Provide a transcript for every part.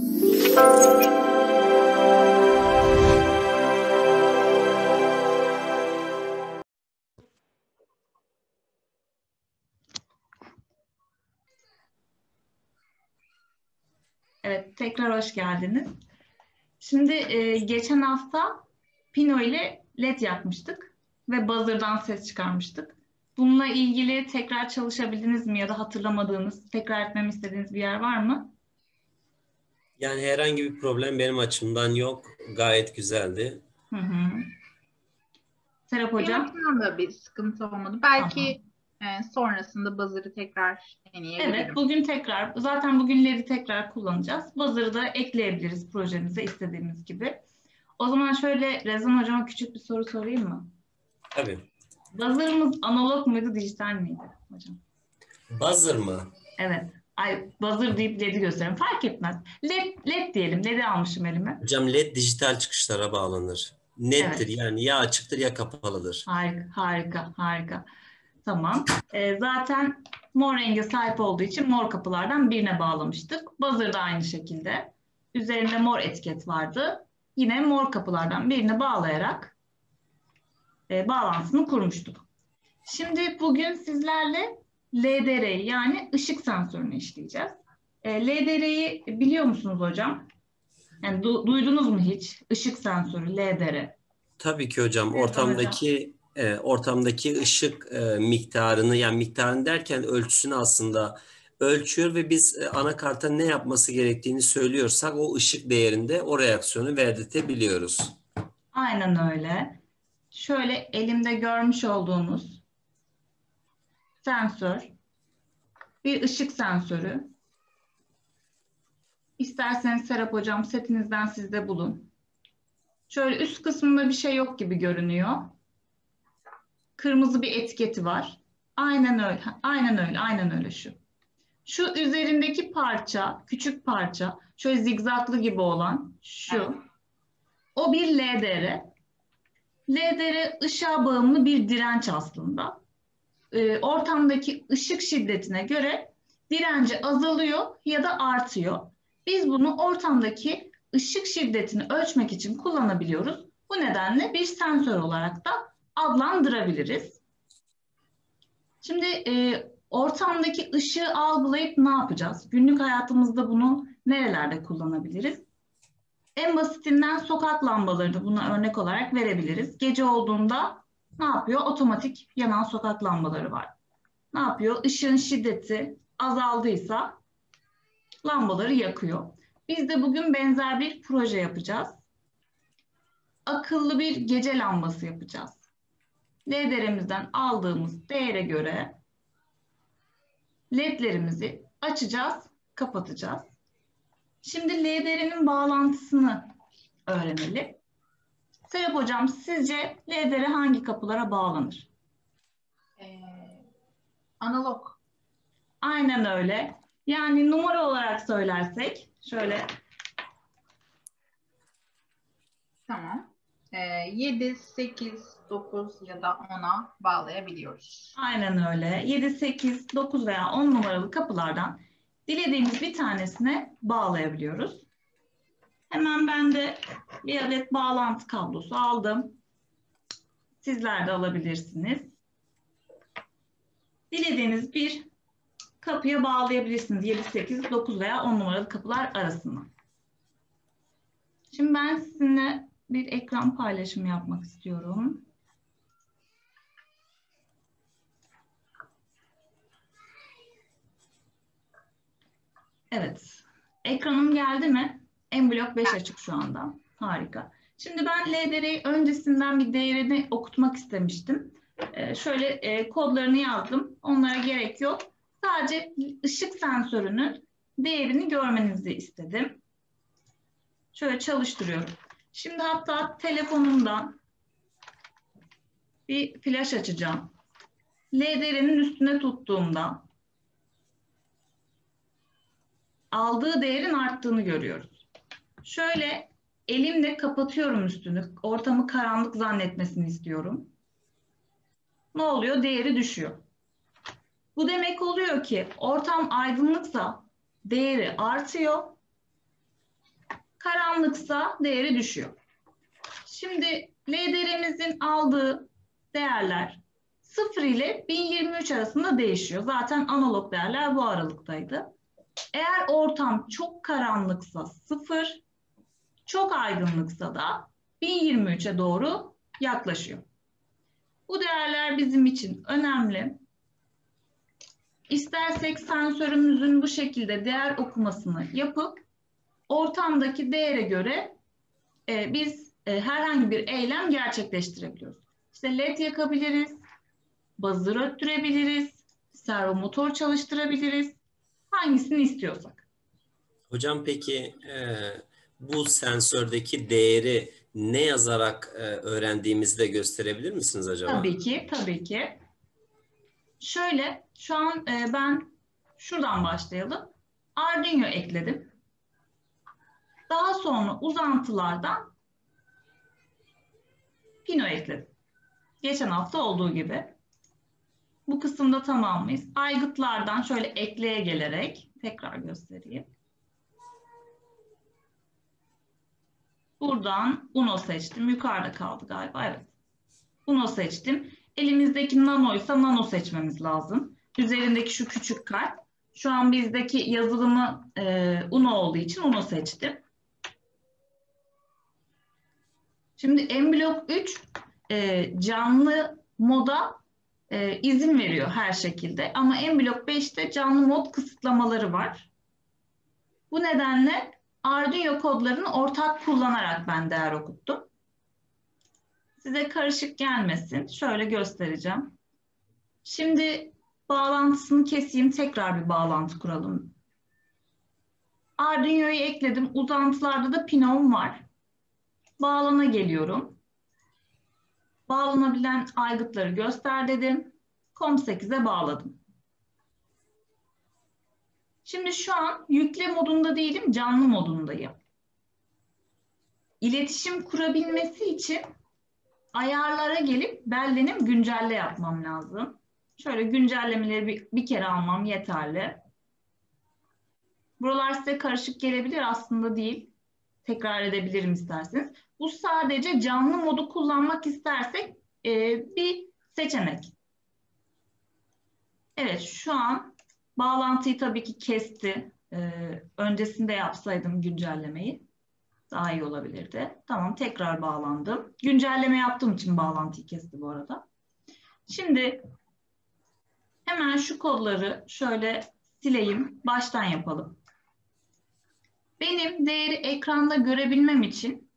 Evet, tekrar hoş geldiniz. Şimdi geçen hafta Pino ile LED yapmıştık ve buzzer'dan ses çıkarmıştık. Bununla ilgili tekrar çalışabildiniz mi ya da hatırlamadığınız, tekrar etmemi istediğiniz bir yer var mı? Yani herhangi bir problem benim açımdan yok. Gayet güzeldi. Hı hı. Serap Benim Hocam? açımdan da bir sıkıntı olmadı. Tamam. Belki sonrasında buzzer'ı tekrar Evet, deneyebilirim. zaten bugün LED'i tekrar kullanacağız. Buzzer'ı da ekleyebiliriz projemize istediğimiz gibi. O zaman şöyle Rezan Hocam'a küçük bir soru sorayım mı? Tabii. Buzzer'ımız analog muydu, dijital miydi hocam? Buzzer mı? Evet. Ay, buzzer deyip LED'i gösterin. Fark etmez. LED diyelim. LED'i almışım elime. Hocam LED dijital çıkışlara bağlanır. Nettir, Evet. yani ya açıktır ya kapalıdır. Harika. Tamam. Zaten mor renge sahip olduğu için mor kapılardan birine bağlamıştık. Buzzer da aynı şekilde. Üzerinde mor etiket vardı. Yine mor kapılardan birine bağlayarak bağlantısını kurmuştuk. Şimdi bugün sizlerle LDR'yi yani ışık sensörünü işleyeceğiz. LDR'yi biliyor musunuz hocam? Yani duydunuz mu hiç? Işık sensörü, LDR. Tabii ki hocam. Evet, hocam. Ortamdaki ışık miktarını, yani miktarını derken ölçüsünü aslında ölçüyor ve biz anakarta ne yapması gerektiğini söylüyorsak o ışık değerinde o reaksiyonu verdirtebiliyoruz. Aynen öyle. Şöyle elimde görmüş olduğunuz sensör, bir ışık sensörü. İsterseniz Serap Hocam setinizden siz de bulun. Şöyle üst kısmında bir şey yok gibi görünüyor. Kırmızı bir etiketi var. Aynen öyle şu. Şu üzerindeki parça, küçük parça, şöyle zigzaglı gibi olan şu. O bir LDR. LDR ışığa bağımlı bir direnç aslında. Ortamdaki ışık şiddetine göre direnci azalıyor ya da artıyor. Biz bunu ortamdaki ışık şiddetini ölçmek için kullanabiliyoruz. Bu nedenle bir sensör olarak da adlandırabiliriz. Şimdi ortamdaki ışığı algılayıp ne yapacağız? Günlük hayatımızda bunu nerelerde kullanabiliriz? En basitinden sokak lambalarını buna örnek olarak verebiliriz. Gece olduğunda ne yapıyor? Otomatik yanan sokak lambaları var. Ne yapıyor? Işığın şiddeti azaldıysa lambaları yakıyor. Biz de bugün benzer bir proje yapacağız. Akıllı bir gece lambası yapacağız. LED'lerimizden aldığımız değere göre LED'lerimizi açacağız, kapatacağız. Şimdi LED'lerin bağlantısını öğrenelim. Serap Hocam, sizce LED'lere hangi kapılara bağlanır? Analog. Aynen öyle. Yani numara olarak söylersek şöyle. Tamam. 7, 8, 9 ya da 10'a bağlayabiliyoruz. Aynen öyle. 7, 8, 9 veya 10 numaralı kapılardan dilediğimiz bir tanesine bağlayabiliyoruz. Hemen ben de bir adet bağlantı kablosu aldım. Sizler de alabilirsiniz. Dilediğiniz bir kapıya bağlayabilirsiniz. 7, 8, 9 veya 10 numaralı kapılar arasında. Şimdi ben sizinle bir ekran paylaşımı yapmak istiyorum. Evet. Ekranım geldi mi? M-Block 5 açık şu anda. Harika. Şimdi ben LDR'yi öncesinden bir değerini okutmak istemiştim. Şöyle kodlarını yazdım. Onlara gerek yok. Sadece ışık sensörünün değerini görmenizi istedim. Şöyle çalıştırıyorum. Şimdi hatta telefonumdan bir flash açacağım. LDR'nin üstüne tuttuğumda aldığı değerin arttığını görüyoruz. Şöyle elimle kapatıyorum üstünü. Ortamı karanlık zannetmesini istiyorum. Ne oluyor? Değeri düşüyor. Bu demek oluyor ki ortam aydınlıksa değeri artıyor. Karanlıksa değeri düşüyor. Şimdi LDR'mizin aldığı değerler 0 ile 1023 arasında değişiyor. Zaten analog değerler bu aralıktaydı. Eğer ortam çok karanlıksa 0, çok aydınlıksa da 1023'e doğru yaklaşıyor. Bu değerler bizim için önemli. İstersek sensörümüzün bu şekilde değer okumasını yapıp ortamdaki değere göre biz herhangi bir eylem gerçekleştirebiliyoruz. İşte led yakabiliriz, buzzer öttürebiliriz, servo motor çalıştırabiliriz. Hangisini istiyorsak. Hocam peki bu sensördeki değeri ne yazarak öğrendiğimizi de gösterebilir misiniz acaba? Tabii ki, tabii ki. Şöyle, şu an ben şuradan başlayalım. Arduino ekledim. Daha sonra uzantılardan Pino ekledim. Geçen hafta olduğu gibi. Bu kısımda tamam mıyız? Aygıtlardan şöyle ekleye gelerek tekrar göstereyim. Buradan Uno seçtim. Yukarıda kaldı galiba. Evet. Uno seçtim. Elimizdeki nanoysa nano seçmemiz lazım. Üzerindeki şu küçük kalp. Şu an bizdeki yazılımı Uno olduğu için Uno seçtim. Şimdi M-Block 3 canlı moda izin veriyor her şekilde. Ama M-Block 5'te canlı mod kısıtlamaları var. Bu nedenle Arduino kodlarını ortak kullanarak ben değer okuttum. Size karışık gelmesin. Şöyle göstereceğim. Şimdi bağlantısını keseyim. Tekrar bir bağlantı kuralım. Arduino'yu ekledim. Uzantılarda da Pino'm var. Bağlana geliyorum. Bağlanabilen aygıtları göster dedim. COM8'e bağladım. Şimdi şu an yükle modunda değilim, canlı modundayım. İletişim kurabilmesi için ayarlara gelip bellenim güncelle yapmam lazım. Şöyle güncellemeleri bir kere almam yeterli. Buralar size karışık gelebilir, aslında değil. Tekrar edebilirim isterseniz. Bu sadece canlı modu kullanmak istersek bir seçenek. Evet, şu an bağlantıyı tabii ki kesti. Öncesinde yapsaydım güncellemeyi daha iyi olabilirdi. Tamam, tekrar bağlandım. Güncelleme yaptığım için bağlantıyı kesti bu arada. Şimdi hemen şu kodları şöyle sileyim. Baştan yapalım. Benim değeri ekranda görebilmem için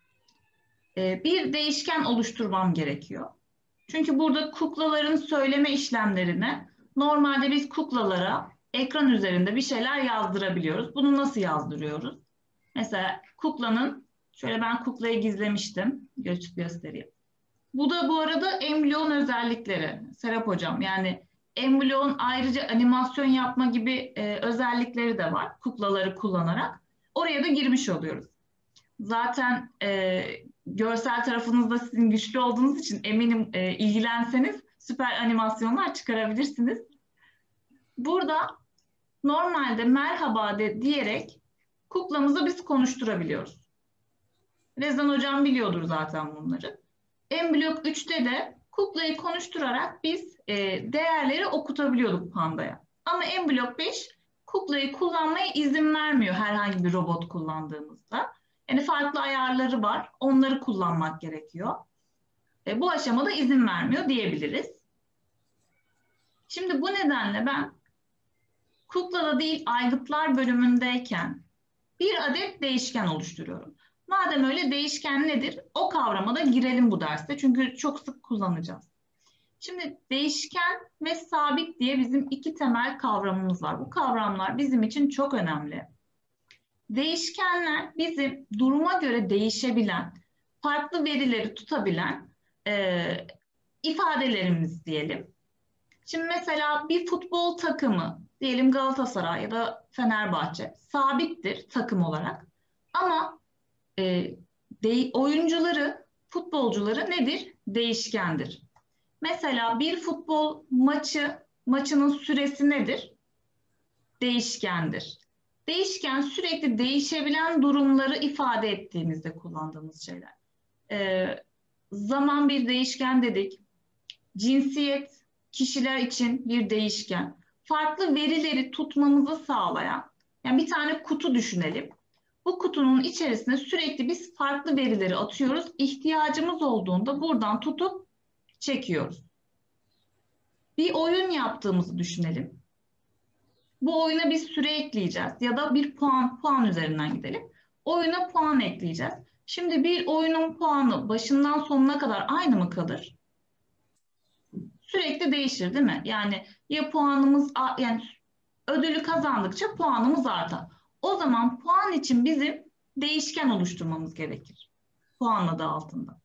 bir değişken oluşturmam gerekiyor. Çünkü burada kuklaların söyleme işlemlerini normalde biz kuklalara ekran üzerinde bir şeyler yazdırabiliyoruz. Bunu nasıl yazdırıyoruz? Mesela kuklanın, şöyle ben kuklayı gizlemiştim. Göstereyim. Bu da bu arada M-Block'un özellikleri. Serap Hocam, yani M-Block'un ayrıca animasyon yapma gibi özellikleri de var. Kuklaları kullanarak. Oraya da girmiş oluyoruz. Zaten görsel tarafınızda sizin güçlü olduğunuz için eminim ilgilenseniz süper animasyonlar çıkarabilirsiniz. Burada normalde merhaba diyerek kuklamızı biz konuşturabiliyoruz. Rezan Hocam biliyordur zaten bunları. M-Block 3'te de kuklayı konuşturarak biz değerleri okutabiliyorduk Panda'ya. Ama M-Block 5 kuklayı kullanmaya izin vermiyor herhangi bir robot kullandığımızda. Yani farklı ayarları var. Onları kullanmak gerekiyor. Bu aşamada izin vermiyor diyebiliriz. Şimdi bu nedenle ben kuklada değil aygıtlar bölümündeyken bir adet değişken oluşturuyorum. Madem öyle, değişken nedir? O kavrama da girelim bu derste. Çünkü çok sık kullanacağız. Şimdi değişken ve sabit diye bizim iki temel kavramımız var. Bu kavramlar bizim için çok önemli. Değişkenler bizim duruma göre değişebilen, farklı verileri tutabilen ifadelerimiz diyelim. Şimdi mesela bir futbol takımı, diyelim Galatasaray ya da Fenerbahçe, sabittir takım olarak. Ama oyuncuları, futbolcuları nedir? Değişkendir. Mesela bir futbol maçının süresi nedir? Değişkendir. Değişken sürekli değişebilen durumları ifade ettiğimizde kullandığımız şeyler. Zaman bir değişken dedik. Cinsiyet kişiler için bir değişken. Farklı verileri tutmamızı sağlayan, yani bir tane kutu düşünelim. Bu kutunun içerisine sürekli biz farklı verileri atıyoruz. İhtiyacımız olduğunda buradan tutup çekiyoruz. Bir oyun yaptığımızı düşünelim. Bu oyuna bir süre ekleyeceğiz ya da bir puan üzerinden gidelim. Oyuna puan ekleyeceğiz. Şimdi bir oyunun puanı başından sonuna kadar aynı mı kalır? Sürekli değişir değil mi? Yani ya puanımız, yani ödülü kazandıkça puanımız artar. O zaman puan için bizim değişken oluşturmamız gerekir. Puan adı altında.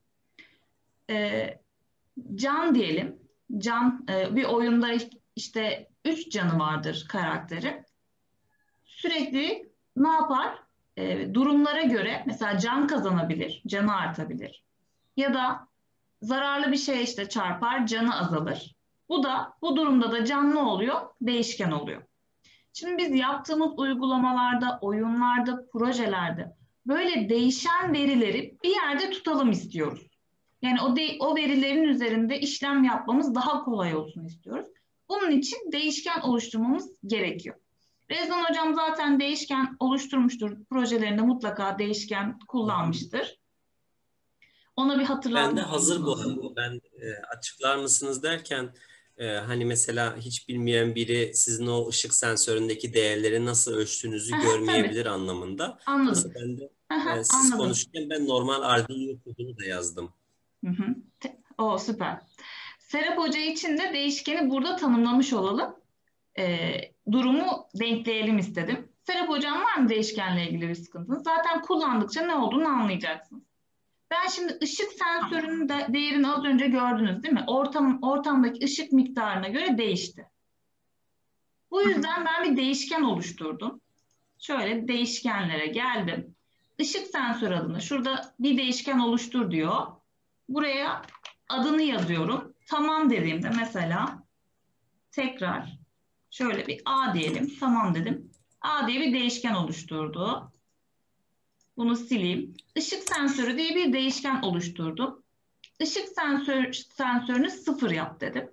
Can diyelim. Can bir oyunda işte 3 canı vardır karakteri. Sürekli ne yapar? Durumlara göre mesela can kazanabilir, canı artabilir. Ya da zararlı bir şeye işte çarpar, canı azalır. Bu durumda da can ne oluyor? Değişken oluyor. Şimdi biz yaptığımız uygulamalarda, oyunlarda, projelerde böyle değişen verileri bir yerde tutalım istiyoruz. Yani o verilerin üzerinde işlem yapmamız daha kolay olsun istiyoruz. Bunun için değişken oluşturmamız gerekiyor. Rezan Hocam zaten değişken oluşturmuştur. Projelerinde mutlaka değişken kullanmıştır. Ona bir hatırlatma. Ben de hazır bu arada. Ben açıklar mısınız derken hani mesela hiç bilmeyen biri sizin o ışık sensöründeki değerleri nasıl ölçtüğünüzü görmeyebilir anlamında. Anladım. Mesela ben de siz Anladım. konuşurken ben normal Arduino kodunu da yazdım. O süper. Serap Hoca için de değişkeni burada tanımlamış olalım. Durumu denkleyelim istedim. Serap Hocam var mı değişkenle ilgili bir sıkıntınız? Zaten kullandıkça ne olduğunu anlayacaksınız. Ben şimdi ışık sensörünün değerini az önce gördünüz değil mi? Ortamdaki ışık miktarına göre değişti. Bu yüzden ben bir değişken oluşturdum. Şöyle değişkenlere geldim. Işık sensörü adına şurada bir değişken oluştur diyor. Buraya adını yazıyorum. Tamam dediğimde mesela tekrar şöyle bir A diyelim. Tamam dedim. A diye bir değişken oluşturdu. Bunu sileyim. Işık sensörü diye bir değişken oluşturdum. Işık sensörünü 0 yap dedim.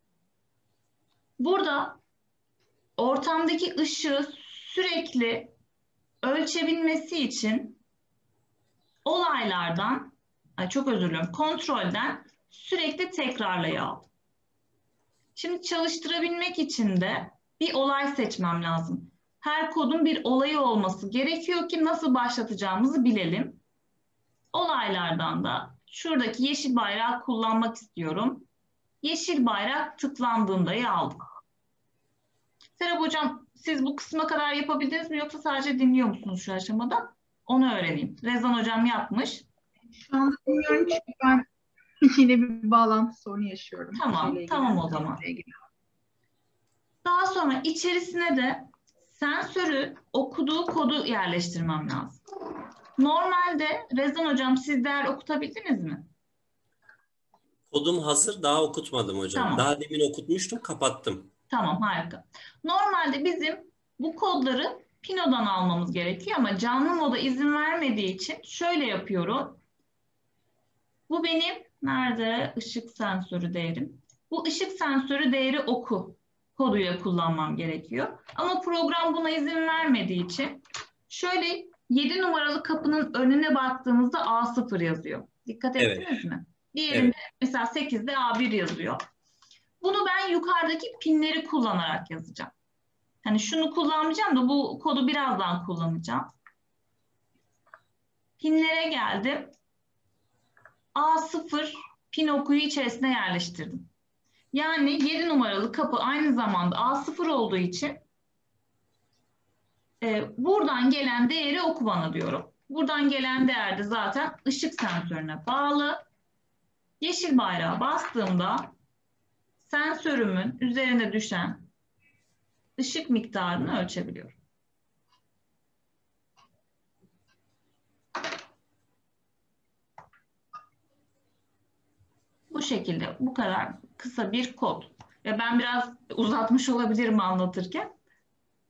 Burada ortamdaki ışığı sürekli ölçebilmesi için olaylardan, çok özür diliyorum, kontrolden sürekli tekrarlaya al. Şimdi çalıştırabilmek için de bir olay seçmem lazım. Her kodun bir olayı olması gerekiyor ki nasıl başlatacağımızı bilelim. Olaylardan da şuradaki yeşil bayrağı kullanmak istiyorum. Yeşil bayrak tıklandığında aldım. Serap Hocam siz bu kısma kadar yapabildiniz mi yoksa sadece dinliyor musunuz şu aşamada? Onu öğreneyim. Rezan Hocam yapmış. Şu anda bilmiyorum çünkü ben yine bir bağlantı sorunu yaşıyorum. Tamam o zaman. Daha sonra içerisine de sensörü okuduğu kodu yerleştirmem lazım. Normalde Rezan Hocam siz değer okutabildiniz mi? Kodum hazır, daha okutmadım hocam. Tamam. Daha demin okutmuştum, kapattım. Tamam, harika. Normalde bizim bu kodları Pino'dan almamız gerekiyor ama canlı moda izin vermediği için şöyle yapıyorum. Bu benim nerede ışık sensörü değerim? Bu ışık sensörü değeri oku koduyla kullanmam gerekiyor. Ama program buna izin vermediği için şöyle 7 numaralı kapının önüne baktığımızda A0 yazıyor. Dikkat ettiniz mi? Diğerinde mesela 8'de A1 yazıyor. Bunu ben yukarıdaki pinleri kullanarak yazacağım. Hani şunu kullanmayacağım da bu kodu birazdan kullanacağım. Pinlere geldim. A0 pin okuyu içerisine yerleştirdim. Yani 7 numaralı kapı aynı zamanda A0 olduğu için buradan gelen değeri oku bana diyorum. Buradan gelen değer de zaten ışık sensörüne bağlı. Yeşil bayrağı bastığımda sensörümün üzerine düşen ışık miktarını ölçebiliyorum. Bu şekilde, bu kadar kısa bir kod. Ve ben biraz uzatmış olabilirim anlatırken.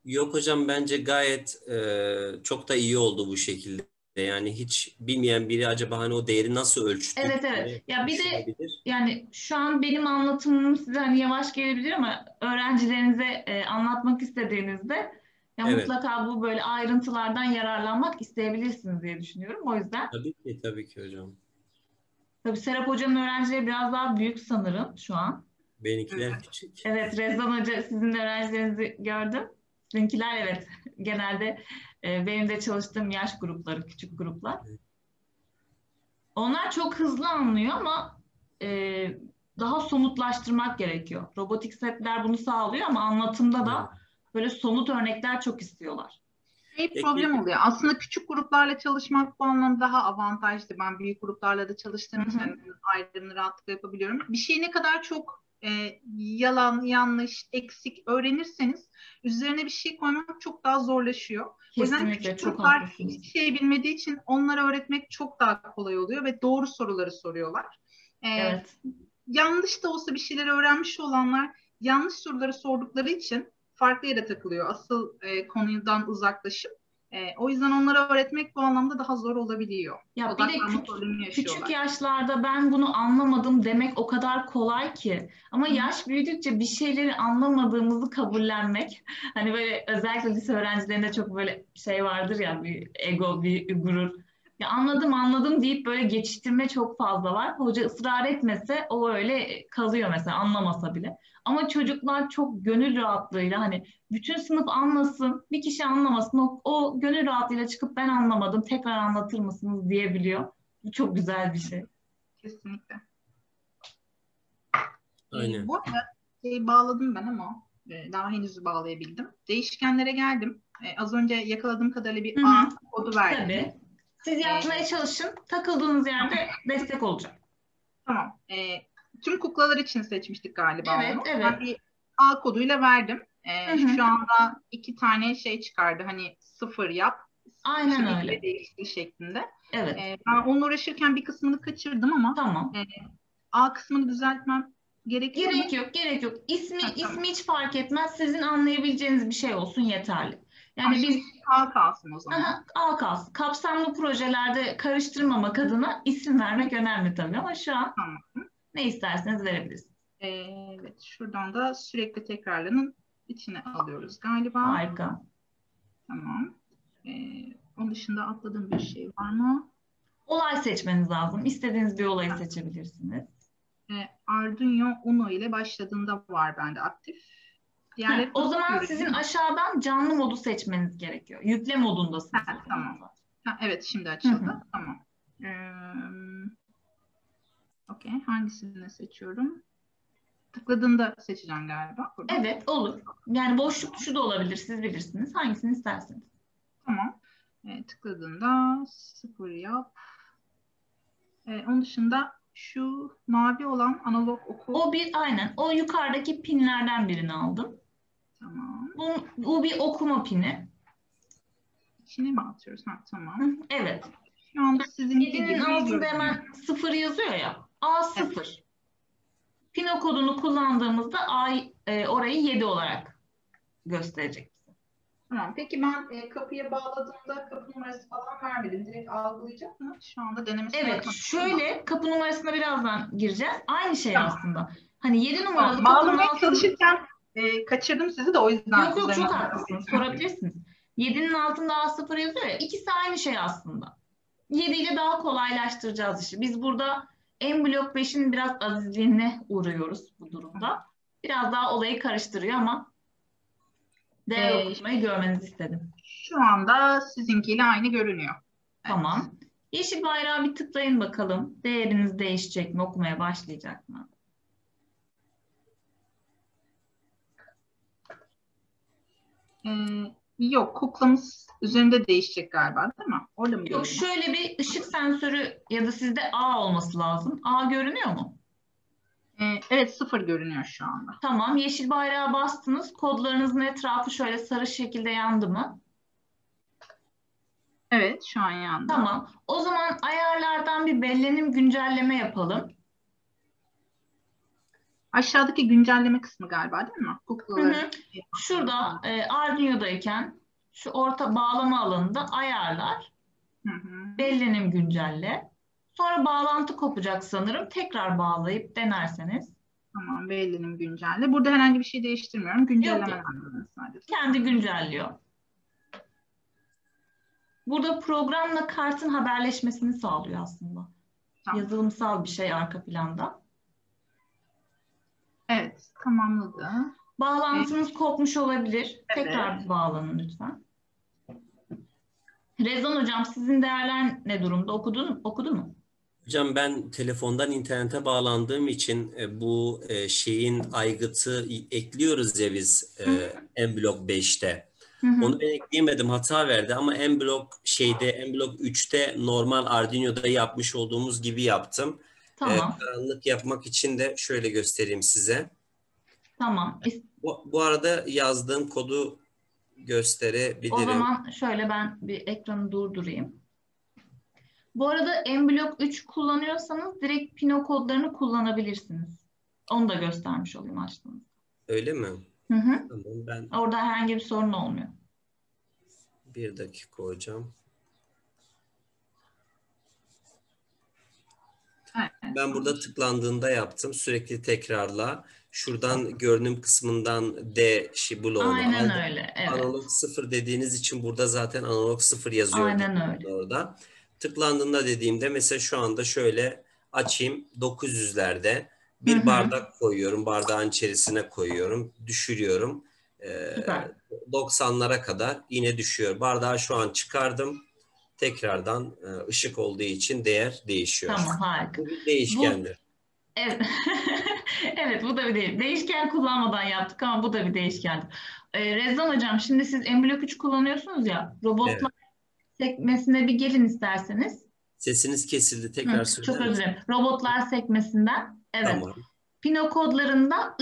Yok hocam, bence gayet çok da iyi oldu bu şekilde. Yani hiç bilmeyen biri acaba hani o değeri nasıl Evet, ölçtük evet. diye Ya bir de düşünebilir. yani şu an benim anlatımım size hani yavaş gelebilir ama öğrencilerinize anlatmak istediğinizde ya Evet. mutlaka bu böyle ayrıntılardan yararlanmak isteyebilirsiniz diye düşünüyorum. O yüzden Tabii ki hocam. tabii Serap Hoca'nın öğrencileri biraz daha büyük sanırım şu an. Benimkiler küçük. Evet, Rezan Hoca sizin öğrencilerinizi gördüm. Sizinkiler evet genelde benim de çalıştığım yaş grupları, küçük gruplar. Onlar çok hızlı anlıyor ama e, daha somutlaştırmak gerekiyor. Robotik setler bunu sağlıyor ama anlatımda Evet. da böyle somut örnekler çok istiyorlar. Peki. Problem oluyor. Aslında küçük gruplarla çalışmak bu anlamda daha avantajlı. Ben büyük gruplarla da Hı çalıştığım için hı. ayrımını rahatlıkla yapabiliyorum. Bir şeyi ne kadar çok yalan, yanlış, eksik öğrenirseniz üzerine bir şey koymak çok daha zorlaşıyor. O yüzden Kesinlikle küçük çok gruplar haklısınız. hiçbir şey bilmediği için onlara öğretmek çok daha kolay oluyor ve doğru soruları soruyorlar. E, Evet. Yanlış da olsa bir şeyleri öğrenmiş olanlar yanlış soruları sordukları için farklı yere takılıyor. Asıl konudan uzaklaşıp o yüzden onlara öğretmek bu anlamda daha zor olabiliyor. Ya bir de Odaklanma problemi küçük yaşıyorlar. yaşlarda ben bunu anlamadım demek o kadar kolay ki. Ama Hı hı. yaş büyüdükçe bir şeyleri anlamadığımızı kabullenmek. Hani böyle özellikle lise öğrencilerinde çok böyle şey vardır ya bir ego, bir gurur. Ya anladım deyip böyle geçiştirme çok fazla var. Hoca ısrar etmese o öyle kalıyor mesela anlamasa bile. Ama çocuklar çok gönül rahatlığıyla hani bütün sınıf anlasın, bir kişi anlamasın. O gönül rahatlığıyla çıkıp ben anlamadım, tekrar anlatır mısınız diyebiliyor. Bu çok güzel bir şey. Kesinlikle. Aynen. Bu arada bağladım ben ama daha henüz bağlayabildim. Değişkenlere geldim. Az önce yakaladığım kadarıyla bir Hı hı, A kodu verdiniz. tabii. Siz E, yapmaya çalışın. Takıldığınız tamam. yerde destek olacak. Tamam. Tüm kuklalar için seçmiştik galiba Evet, onu. Ben evet. bir A koduyla verdim. Hı hı. Şu anda iki tane şey çıkardı. Hani sıfır yap, işte Aynen bir öyle. değiştir şeklinde. Evet. Ben onunla uğraşırken bir kısmını kaçırdım ama Tamam. e, A kısmını düzeltmem gerekiyor Gerek mu? yok, gerek yok. İsmi, Ha, ismi tamam. hiç fark etmez. Sizin anlayabileceğiniz bir şey olsun yeterli. Tamam, Yani biz şimdi A kalsın o aha, zaman. al kalsın. Kapsamlı projelerde karıştırmamak adına isim vermek önemli tabii ama şu an Tamam. ne isterseniz verebilirsiniz. Evet, şuradan da sürekli tekrarlanın içine alıyoruz galiba. Harika. Tamam. Onun dışında atladığım bir şey var mı? Olay seçmeniz lazım. İstediğiniz bir olayı seçebilirsiniz. Arduino Uno ile başladığında var bende aktif. Heh, Diğerleri o pasif zaman görünüyor sizin mu? aşağıdan canlı modu seçmeniz gerekiyor. Yükle modundasınız o zaman Tamam. zaten. Evet, şimdi Hı hı. açıldı. Tamam. Okey. Hangisini seçiyorum? Tıkladığında seçeceğim galiba buradan. Evet, olur. Yani boşluk tuşu da olabilir. Siz bilirsiniz. Hangisini isterseniz. Tamam. Tıkladığında sıfır yap. Onun dışında şu mavi olan analog oku. O bir aynen. O yukarıdaki pinlerden birini aldım. Tamam. Bu bir okuma pini. İçine mi atıyoruz? Ha, Hı, tamam. evet. Şu anda sizinki 7'nin gibi altında görünüyor. hemen sıfır yazıyor ya. Evet. A0. Pino kodunu kullandığımızda orayı 7 olarak gösterecek. Tamam. Peki ben kapıya bağladığımda kapı numarası falan vermedim. Direkt algılayacak mı? Şu anda denemesini Evet, yapmadım ama. şöyle kapı numarasına birazdan gireceğiz. Aynı şey Tamam. aslında. Hani 7 numaralı Tamam. kapının Bağlamaya altın çalışırken kaçırdım sizi de o yüzden yok yok üzerinden çok devam haklısınız. edeceğim. Sorabilirsiniz. 7'nin altında A0 yazıyor ya. İkisi aynı şey aslında. 7 ile daha kolaylaştıracağız işi. Biz burada en blok 5'in biraz azizliğine uğruyoruz bu durumda. Biraz daha olayı karıştırıyor ama değer E, okutmayı görmenizi istedim. Şu anda sizinkiyle aynı görünüyor. Evet. Tamam. Yeşil bayrağı bir tıklayın bakalım. Değeriniz değişecek mi? Okumaya başlayacak mı? Yok, kuklamız üzerinde değişecek galiba değil mi? Orada mı Yok görünüyor? şöyle bir ışık sensörü ya da sizde A olması lazım. A görünüyor mu? Evet, sıfır görünüyor şu anda. Tamam. Yeşil bayrağa bastınız. Kodlarınızın etrafı şöyle sarı şekilde yandı mı? Evet, şu an yandı. Tamam. O zaman ayarlardan bir bellenim güncelleme yapalım. Aşağıdaki güncelleme kısmı galiba değil mi? Kuklaları. Şurada Arduino'dayken şu orta bağlama alanında ayarlar, bellenim güncelle. Sonra bağlantı kopacak sanırım. Tekrar bağlayıp denerseniz. Tamam, bellenim güncelle. Burada herhangi bir şey değiştirmiyorum. Güncellemeler Yok. sadece. Kendi güncelliyor. Burada programla kartın haberleşmesini sağlıyor aslında. Tamam. Yazılımsal bir şey arka planda. Evet, tamamladı. Bağlantınız kopmuş olabilir. Evet. Tekrar bağlanın lütfen. Rezan hocam, sizin değerler ne durumda? Okudu mu? Hocam ben telefondan internete bağlandığım için bu şeyin aygıtı ekliyoruz ya biz mBlock 5'te. Onu ben ekleyemedim, hata verdi ama mBlock 3'te normal Arduino'da yapmış olduğumuz gibi yaptım. Tamam. Karanlık yapmak için de şöyle göstereyim size. Tamam. Bu arada yazdığım kodu gösterebilirim. O zaman şöyle ben bir ekranı durdurayım. Bu arada mBlock 3 kullanıyorsanız direkt Pino kodlarını kullanabilirsiniz. Onu da göstermiş olayım açtığınızda. Öyle mi? Tamam, ben orada herhangi bir sorun olmuyor. bir dakika hocam. Ben burada tıklandığında yaptım. Sürekli tekrarla. Şuradan görünüm kısmından D bloğunu Aynen aldım. öyle. Evet. Analog 0 dediğiniz için burada zaten analog 0 yazıyor. Aynen öyle. Orada. Tıklandığında dediğimde mesela şu anda şöyle açayım 900'lerde bir bardak koyuyorum. Bardağın içerisine koyuyorum. Düşürüyorum. Süper. 90'lara kadar yine düşüyor. Bardağı şu an çıkardım. Tekrardan ışık olduğu için değer değişiyor. Tamam, harika. Bu bir değişkendir. Evet. Evet, bu da bir değişken kullanmadan yaptık ama bu da bir değişkendir. Rezan hocam, şimdi siz mBlock 3 kullanıyorsunuz ya, robotlar sekmesine bir gelin isterseniz. Sesiniz kesildi. Tekrar söyler Çok özür dilerim. Robotlar sekmesinden. Evet. Tamam. Pino kodlarında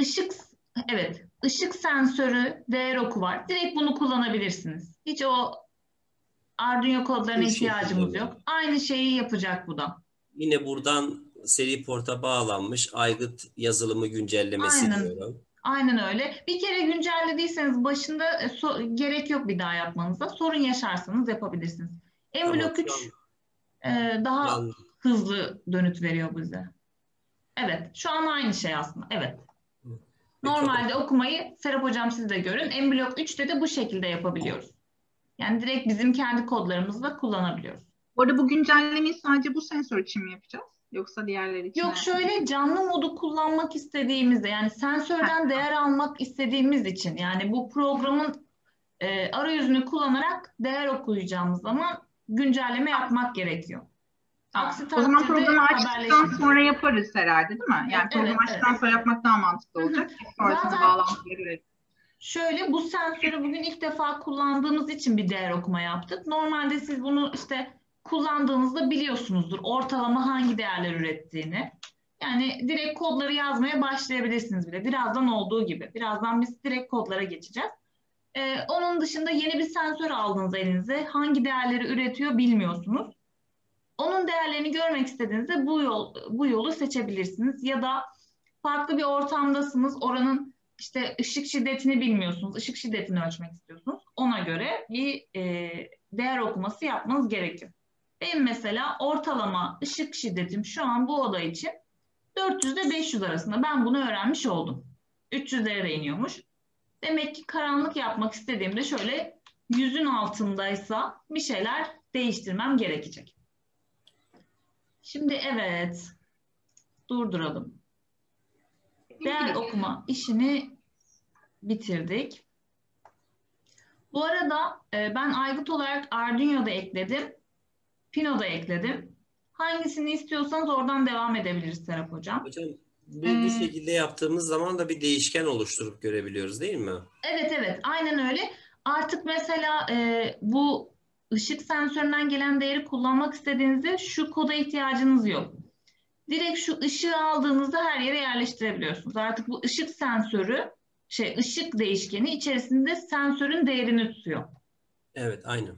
ışık sensörü değer oku var. Direkt bunu kullanabilirsiniz. Hiç o Arduino kodlarına ihtiyacımız yok. Aynı şeyi yapacak bu da. Yine buradan seri porta bağlanmış aygıt yazılımı güncellemesi diyorum. Aynen öyle. Bir kere güncellediyseniz başında gerek yok bir daha yapmanıza. Sorun yaşarsanız yapabilirsiniz. mBlock 3 daha hızlı dönüt veriyor bize. Evet. Şu an aynı şey aslında. Evet. Normalde okumayı Serap hocam siz de görün. mBlock 3'te de bu şekilde yapabiliyoruz. Yani direkt bizim kendi kodlarımızla kullanabiliyoruz. Bu arada bu güncellemeyi sadece bu sensör için mi yapacağız? Yoksa diğerleri için? Yok, şöyle canlı modu kullanmak istediğimizde, yani sensörden değer almak istediğimiz için, yani bu programın arayüzünü kullanarak değer okuyacağımız zaman güncelleme yapmak gerekiyor. Aksi o zaman takdirde programı açtıktan sonra yaparız herhalde, değil mi? Yani programı açtıktan sonra yapmak daha mantıklı olacak. Sonrasında bağlantıya göre. Şöyle, bu sensörü bugün ilk defa kullandığımız için bir değer okuma yaptık. Normalde siz bunu işte kullandığınızda biliyorsunuzdur ortalama hangi değerler ürettiğini. Yani direkt kodları yazmaya başlayabilirsiniz bile. Birazdan olduğu gibi. Birazdan biz direkt kodlara geçeceğiz. Onun dışında yeni bir sensör aldınız elinize. Hangi değerleri üretiyor bilmiyorsunuz. Onun değerlerini görmek istediğinizde bu yolu seçebilirsiniz. Ya da farklı bir ortamdasınız. Oranın işte ışık şiddetini bilmiyorsunuz. Işık şiddetini ölçmek istiyorsunuz. Ona göre bir değer okuması yapmanız gerekiyor. Benim mesela ortalama ışık şiddetim şu an bu oda için 400 ile 500 arasında. Ben bunu öğrenmiş oldum. 300'lere de iniyormuş. Demek ki karanlık yapmak istediğimde şöyle 100'ün altındaysa bir şeyler değiştirmem gerekecek. Şimdi evet, durduralım. Değer okuma işini bitirdik. Bu arada ben aygıt olarak Arduino'da ekledim. Pino'da ekledim. Hangisini istiyorsanız oradan devam edebiliriz Serap hocam. Hocam bu şekilde yaptığımız zaman da bir değişken oluşturup görebiliyoruz değil mi? Evet, aynen öyle. Artık mesela bu ışık sensöründen gelen değeri kullanmak istediğinizde şu koda ihtiyacınız yok. Direkt şu ışığı aldığınızda her yere yerleştirebiliyorsunuz. Artık bu ışık sensörü, ışık değişkeni içerisinde sensörün değerini tutuyor. Evet, aynen.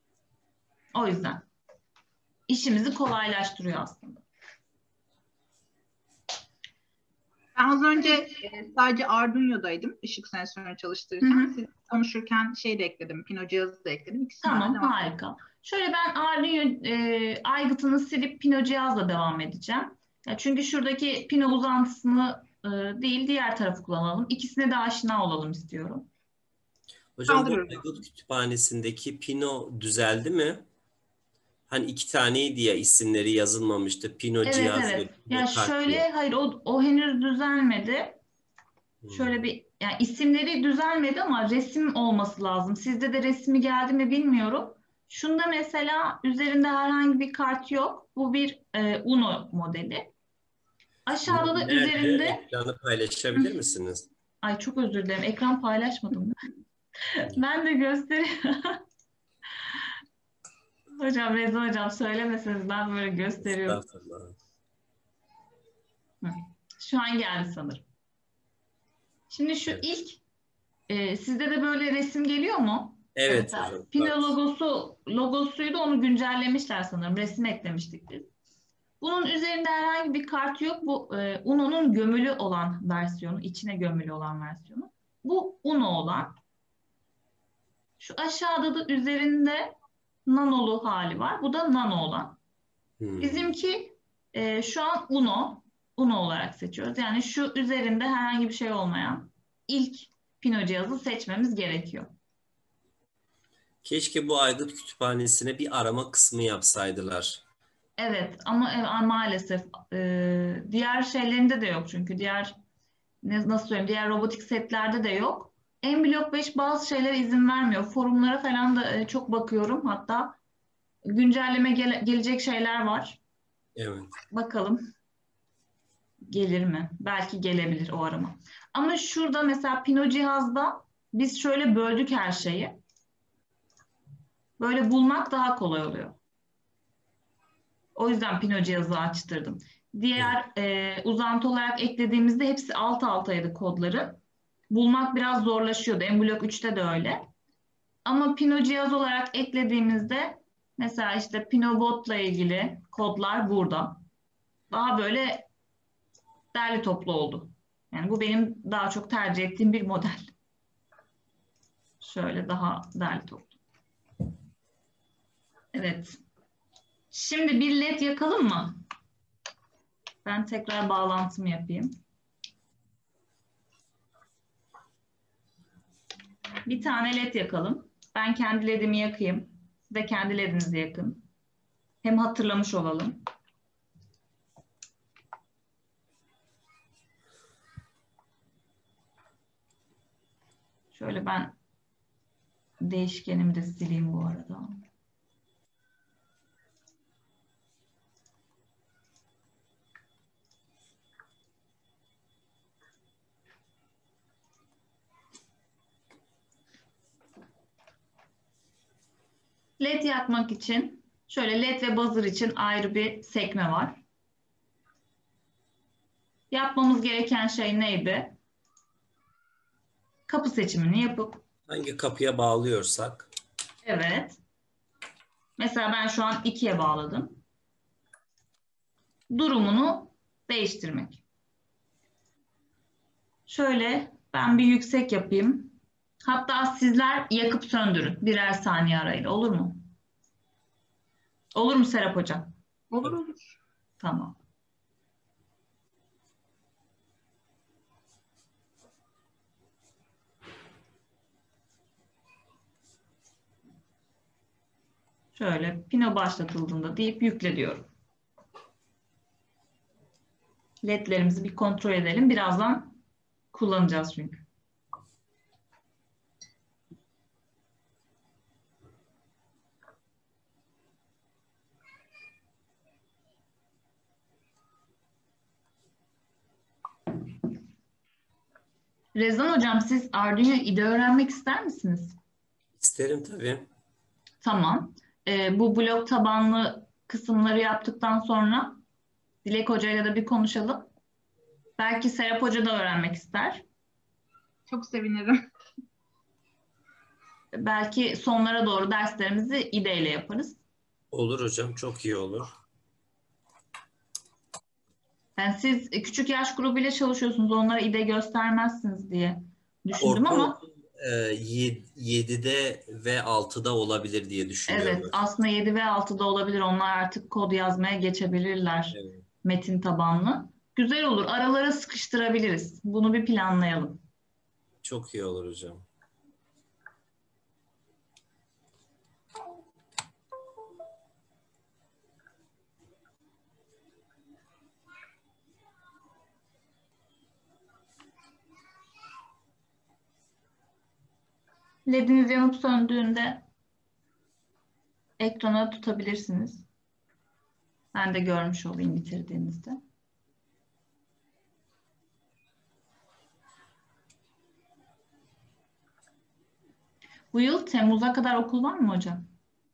O yüzden işimizi kolaylaştırıyor aslında. Ben az önce sadece Arduino'daydım ışık sensörünü çalıştırırken. Siz konuşurken şey de ekledim, Pino cihazı da ekledim. İkisinden Tamam, devam. harika. Şöyle ben Arduino aygıtını silip Pino cihazla devam edeceğim. Ya çünkü şuradaki Pino uzantısını değil diğer tarafı kullanalım. İkisine de aşina olalım istiyorum. Hocam bu Kaldırıyorum. Aygıt kütüphanesindeki Pino düzeldi mi? Hani 2 taneydi ya, isimleri yazılmamıştı. Pino Evet, cihaz ve evet. Ya Pino kart diye. şöyle, hayır o henüz düzelmedi. Şöyle bir, yani isimleri düzelmedi ama resim olması lazım. Sizde de resmi geldi mi bilmiyorum. Şunda mesela üzerinde herhangi bir kart yok. Bu bir Uno modeli. Aşağıda da Nerede? üzerinde, Ekranı paylaşabilir misiniz? ay çok özür dilerim, ekran paylaşmadım. Ben de göstereyim. Hocam, Reza hocam söylemeseniz ben böyle gösteriyorum. Estağfurullah. Hı. Şu an geldi sanırım. Şimdi şu Evet. ilk, sizde de böyle resim geliyor mu? Evet Mesela hocam. Pino Bak. logosuydu, onu güncellemişler sanırım. Resim eklemiştik biz. Bunun üzerinde herhangi bir kart yok. Bu Uno'nun gömülü olan versiyonu, içine gömülü olan versiyonu. Bu Uno olan. Şu aşağıda da üzerinde nanolu hali var. Bu da nano olan. Bizimki şu an Uno olarak seçiyoruz. Yani şu üzerinde herhangi bir şey olmayan ilk Pino cihazı seçmemiz gerekiyor. Keşke bu Aygıt kütüphanesine bir arama kısmı yapsaydılar. Evet ama maalesef diğer şeylerinde de yok çünkü diğer nasıl söyleyeyim, diğer robotik setlerde de yok. M-Block 5 bazı şeylere izin vermiyor. Forumlara falan da çok bakıyorum. Hatta güncelleme gelecek şeyler var. Evet. Bakalım gelir mi? Belki gelebilir o arama. Ama şurada mesela Pino cihazda biz şöyle böldük her şeyi. Böyle bulmak daha kolay oluyor. O yüzden Pino cihazı açtırdım. Evet. Diğer uzantı olarak eklediğimizde hepsi alt altaydı kodları. Bulmak biraz zorlaşıyordu. M-Block 3'te de öyle. Ama Pino cihaz olarak eklediğimizde mesela işte Pinobot'la ilgili kodlar burada. Daha böyle derli toplu oldu. Yani bu benim daha çok tercih ettiğim bir model. Şöyle daha derli toplu. Evet. Şimdi bir led yakalım mı? Ben tekrar bağlantımı yapayım. Bir tane led yakalım. Ben kendi ledimi yakayım. Siz de kendi ledinizi yakın. Hem hatırlamış olalım. Şöyle ben değişkenimi de sileyim bu arada. LED yakmak için şöyle LED ve buzzer için ayrı bir sekme var. Yapmamız gereken şey neydi? Kapı seçimini yapıp, Hangi kapıya bağlıyorsak. evet. Mesela ben şu an 2'ye bağladım. Durumunu değiştirmek. Şöyle ben bir yüksek yapayım. Hatta sizler yakıp söndürün birer saniye arayla, olur mu? Olur mu Serap Hocam? Olur olur. Tamam. Şöyle pino başlatıldığında deyip yükle diyorum. LED'lerimizi bir kontrol edelim. Birazdan kullanacağız çünkü. Rezan Hocam, siz Arduino IDE öğrenmek ister misiniz? İsterim tabii. Tamam. Bu blok tabanlı kısımları yaptıktan sonra Dilek Hoca'yla da bir konuşalım. Belki Serap Hoca da öğrenmek ister. Çok sevinirim. Belki sonlara doğru derslerimizi IDE ile yaparız. Olur hocam, çok iyi olur. Yani siz küçük yaş grubuyla çalışıyorsunuz, onlara İDE göstermezsiniz diye düşündüm ama Ortaokul 7'de ve 6'da olabilir diye düşünüyorum evet, hocam. aslında 7 ve 6'da olabilir. Onlar artık kod yazmaya geçebilirler, Evet. metin tabanlı. Güzel olur. Aralara sıkıştırabiliriz. Bunu bir planlayalım. Çok iyi olur hocam. LED'iniz yanıp söndüğünde ekrana tutabilirsiniz. Ben de görmüş olayım bitirdiğinizde. Bu yıl Temmuz'a kadar okul var mı hocam?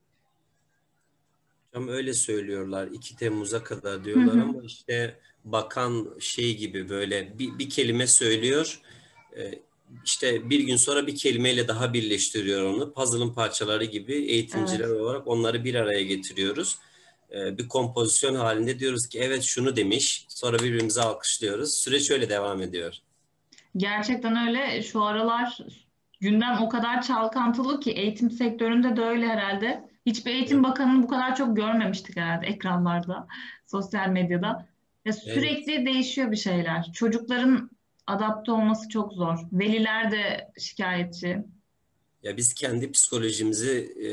Hocam öyle söylüyorlar. 2 Temmuz'a kadar Hı diyorlar hı. ama işte bakan şey gibi böyle bir kelime söylüyor. Ee, işte bir gün sonra bir kelimeyle daha birleştiriyor onu. Puzzle'ın parçaları gibi eğitimciler Evet. olarak onları bir araya getiriyoruz. Bir kompozisyon halinde diyoruz ki evet şunu demiş. Sonra birbirimize alkışlıyoruz. Süreç öyle devam ediyor. Gerçekten öyle. Şu aralar gündem o kadar çalkantılı ki eğitim sektöründe de öyle herhalde. Hiçbir eğitim Evet. bakanını bu kadar çok görmemiştik herhalde ekranlarda, sosyal medyada. Ya Evet. sürekli değişiyor bir şeyler. Çocukların adapte olması çok zor. Veliler de şikayetçi. Ya biz kendi psikolojimizi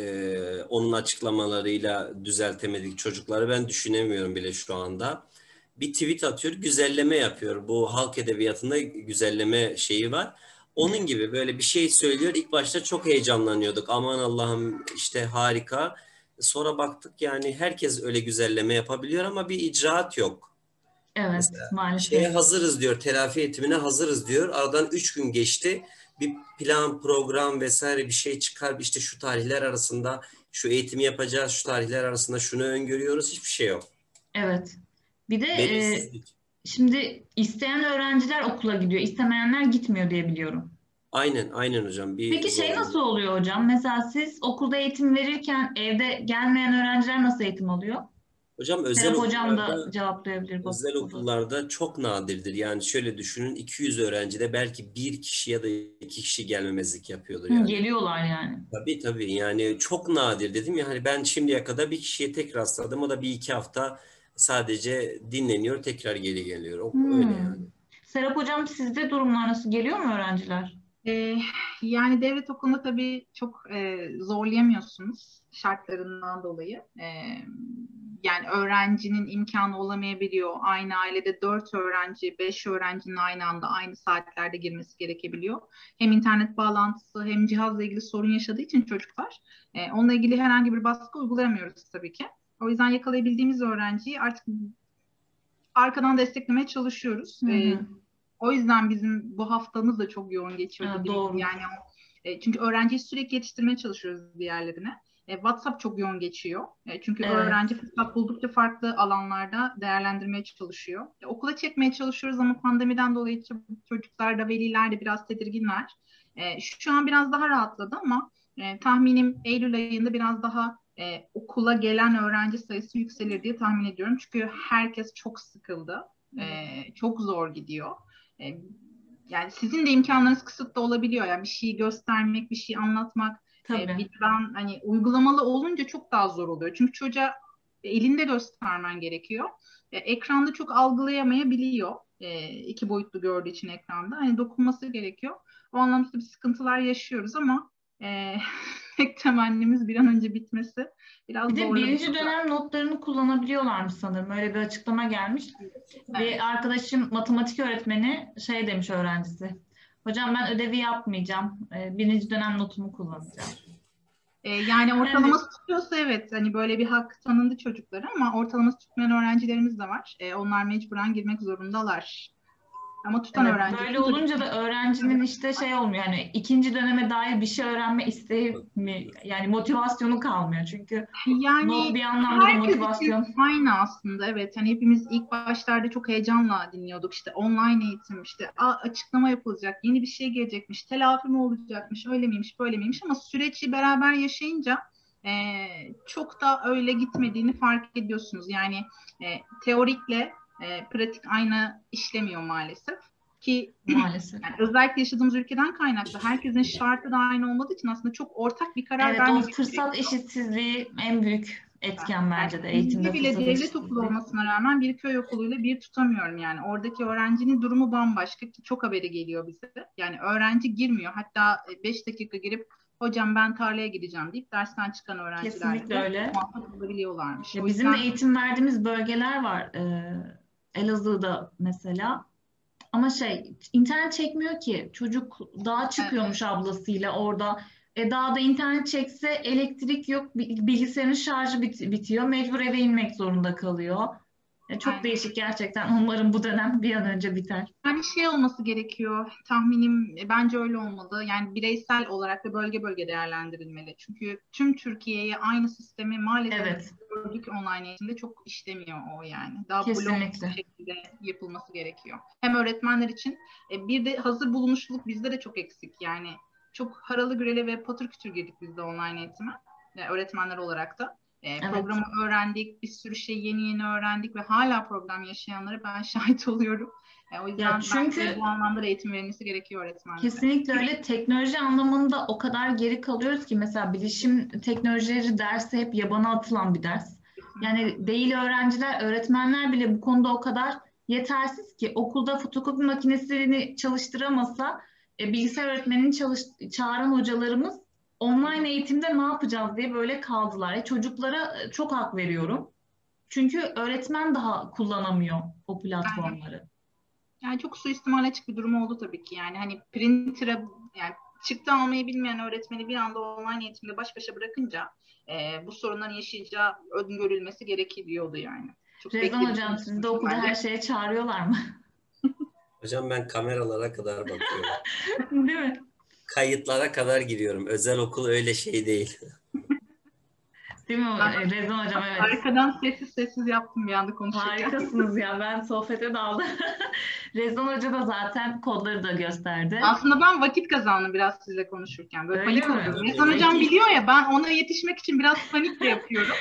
onun açıklamalarıyla düzeltemedik çocukları ben düşünemiyorum bile şu anda. Bir tweet atıyor, güzelleme yapıyor. Bu halk edebiyatında güzelleme şeyi var. Onun gibi böyle bir şey söylüyor. İlk başta çok heyecanlanıyorduk. Aman Allah'ım işte harika. Sonra baktık yani herkes öyle güzelleme yapabiliyor ama bir icraat yok. Evet, Mesela şeye maalesef. hazırız diyor, telafi eğitimine hazırız diyor. Aradan 3 gün geçti. Bir plan, program vesaire bir şey çıkar. İşte şu tarihler arasında şu eğitimi yapacağız, şu tarihler arasında şunu öngörüyoruz. Hiçbir şey yok. Evet. Bir de Belirsizlik. şimdi isteyen öğrenciler okula gidiyor, istemeyenler gitmiyor diye biliyorum. Aynen, aynen hocam. Bir Peki şey nasıl zorunlu. oluyor hocam? Mesela siz okulda eğitim verirken evde gelmeyen öğrenciler nasıl eğitim alıyor? Hocam Serap hocam da cevaplayabilir bak özel o da. okullarda çok nadirdir. Yani şöyle düşünün 200 öğrencide belki bir kişi ya da iki kişi gelmemezlik yapıyordur Hı, yani. geliyorlar yani. Tabii tabii yani çok nadir dedim ya hani ben şimdiye kadar bir kişiye tek rastladım o da bir iki hafta sadece dinleniyor tekrar geri geliyor öyle Hmm. yani. Serap hocam sizde durumlar nasıl? Geliyor mu öğrenciler? Ee, Yani devlet okulunda tabii çok zorlayamıyorsunuz şartlarından dolayı. Yani öğrencinin imkanı olamayabiliyor. Aynı ailede 4 öğrenci, 5 öğrencinin aynı anda aynı saatlerde girmesi gerekebiliyor. Hem internet bağlantısı hem cihazla ilgili sorun yaşadığı için çocuklar onunla ilgili herhangi bir baskı uygulayamıyoruz tabii ki. O yüzden yakalayabildiğimiz öğrenciyi artık arkadan desteklemeye çalışıyoruz. Hı hı. O yüzden bizim bu haftamız da çok yoğun geçiyor Ha, dediğim gibi. doğru. Yani çünkü öğrenciyi sürekli yetiştirmeye çalışıyoruz diğerlerine. WhatsApp çok yoğun geçiyor. Çünkü öğrenci Evet. fırsat buldukça farklı alanlarda değerlendirmeye çalışıyor. Okula çekmeye çalışıyoruz ama pandemiden dolayı çocuklar da veliler de biraz tedirginler. Şu an biraz daha rahatladı ama tahminim Eylül ayında biraz daha okula gelen öğrenci sayısı yükselir diye tahmin ediyorum. Çünkü herkes çok sıkıldı. Evet. Çok zor gidiyor. E, Yani sizin de imkanlarınız kısıtlı olabiliyor. Yani bir şeyi göstermek, bir şey anlatmak. Tabii. Bir ben hani uygulamalı olunca çok daha zor oluyor. Çünkü çocuğa elinde göstermen gerekiyor. Ekranda çok algılayamayabiliyor. İki boyutlu gördüğü için ekranda. Hani dokunması gerekiyor. O anlamda bir sıkıntılar yaşıyoruz ama e, tek temennimiz bir an önce bitmesi. Bir Biraz de zorladı birinci tabii. dönem notlarını kullanabiliyorlarmış sanırım. Öyle bir açıklama gelmiş. Bir Evet. arkadaşım matematik öğretmeni şey demiş öğrencisi. Hocam ben ödevi yapmayacağım. Birinci dönem notumu kullanacağım. Yani Yani ortalaması tutuyorsa evet hani böyle bir hak tanındı çocuklara ama ortalaması tutmayan öğrencilerimiz de var. Onlar mecburen girmek zorundalar. Ama tutan evet, öğrenci böyle için tabii olunca da öğrencinin işte şey olmuyor. Yani ikinci döneme dair bir şey öğrenme isteği mi, yani motivasyonu kalmıyor. Çünkü not yani bir anlamda da herkes için motivasyon. aynı aslında evet. Hani hepimiz ilk başlarda çok heyecanla dinliyorduk işte online eğitim işte açıklama yapılacak, yeni bir şey gelecekmiş, telafi mi olacakmış, öyle miymiş, böyle miymiş ama süreci beraber yaşayınca çok da öyle gitmediğini fark ediyorsunuz. Yani teorikle pratik aynı işlemiyor maalesef. Ki Maalesef. yani özellikle yaşadığımız ülkeden kaynaklı herkesin şartı da aynı olmadığı için aslında çok ortak bir karar Evet, o vermemek fırsat gerekiyor. eşitsizliği en büyük etken bence de Yani eğitimde, bizde bile fırsat devlet okulu eşitsizliği. olmasına rağmen bir köy okuluyla bir tutamıyorum yani. Oradaki öğrencinin durumu bambaşka ki çok haberi geliyor bize. Yani öğrenci girmiyor. Hatta 5 dakika girip hocam ben tarlaya gideceğim deyip dersten çıkan öğrencilerle Kesinlikle de öyle. muhatap olabiliyorlarmış. Ya O bizim de yüzden eğitim verdiğimiz bölgeler var. Elazığ'da mesela. Ama internet çekmiyor ki. Çocuk dağa çıkıyormuş ablasıyla orada. Dağda internet çekse elektrik yok. Bilgisayarın şarjı bitiyor. Mecbur eve inmek zorunda kalıyor. Çok aynen. değişik gerçekten. Umarım bu dönem bir an önce biter. Yani şey olması gerekiyor. Tahminim bence öyle olmalı. Yani bireysel olarak ve bölge bölge değerlendirilmeli. Çünkü tüm Türkiye'ye aynı sistemi maalesef Evet, gördük online eğitimde çok işlemiyor o yani. Daha blok bir kesinlikle. şekilde yapılması gerekiyor. Hem öğretmenler için bir de hazır bulunuşluluk bizde de çok eksik. Yani çok haralı gürele ve patır kütür girdik biz de online eğitime. Öğretmenler olarak da. Evet. Programı öğrendik, bir sürü şey yeni öğrendik ve hala program yaşayanlara ben şahit oluyorum. O Ya yüzden bence çünkü bu anlamda da eğitim verilmesi gerekiyor öğretmenlere. kesinlikle öyle. Teknoloji anlamında o kadar geri kalıyoruz ki mesela bilişim teknolojileri dersi hep yabana atılan bir ders. Yani değil öğrenciler, öğretmenler bile bu konuda o kadar yetersiz ki okulda fotokopi makinesini çalıştıramasa bilgisayar öğretmenini çağıran hocalarımız online eğitimde ne yapacağız diye böyle kaldılar. Çocuklara çok hak veriyorum. Çünkü öğretmen daha kullanamıyor o Aynen. platformları. Yani çok suistimale açık bir durum oldu tabii ki. Yani hani printer'a yani çıktı almayı bilmeyen öğretmeni bir anda online eğitimle baş başa bırakınca bu sorunların yaşayacağı öngörülmesi gerekiyordu yani. Çok Rezan beklediğimiz hocam bir sizde sonuç okulda her bence. şeye çağırıyorlar mı? Hocam ben kameralara kadar bakıyorum. Değil mi? Kayıtlara kadar giriyorum. Özel okul öyle şey değil. Değil mi Ben Rezan hocam? Evet. arkadan sessiz sessiz yaptım bir anda konuşurken. Harikasınız ya. Ben sohbete daldım. Rezan hoca da zaten kodları da gösterdi. Aslında ben vakit kazandım biraz sizle konuşurken. Böyle Öyle panik mi? oluyorum. Rezan hocam Peki. biliyor ya ben ona yetişmek için biraz panik de yapıyorum.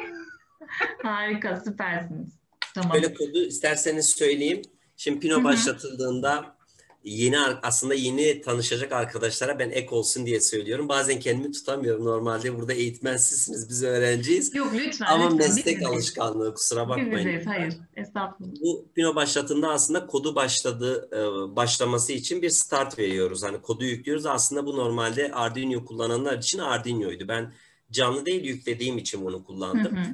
Harika, süpersiniz. Böyle Tamam. kodu isterseniz söyleyeyim. Şimdi Hı Pino hı. başlatıldığında aslında yeni tanışacak arkadaşlara ben ek olsun diye söylüyorum. Bazen kendimi tutamıyorum. Normalde burada eğitmen sizsiniz, biz öğrenciyiz. Yok lütfen, Ama lütfen. Biz meslek bizdeyiz. alışkanlığı, kusura Biz bakmayın. bizdeyiz. Hayır. Estağfurullah. Bu Pino başlatında aslında kodu başlaması için bir start veriyoruz. Hani kodu yüklüyoruz. Aslında bu normalde Arduino kullananlar için Arduino'ydu. Ben canlı değil yüklediğim için bunu Hı kullandım. hı.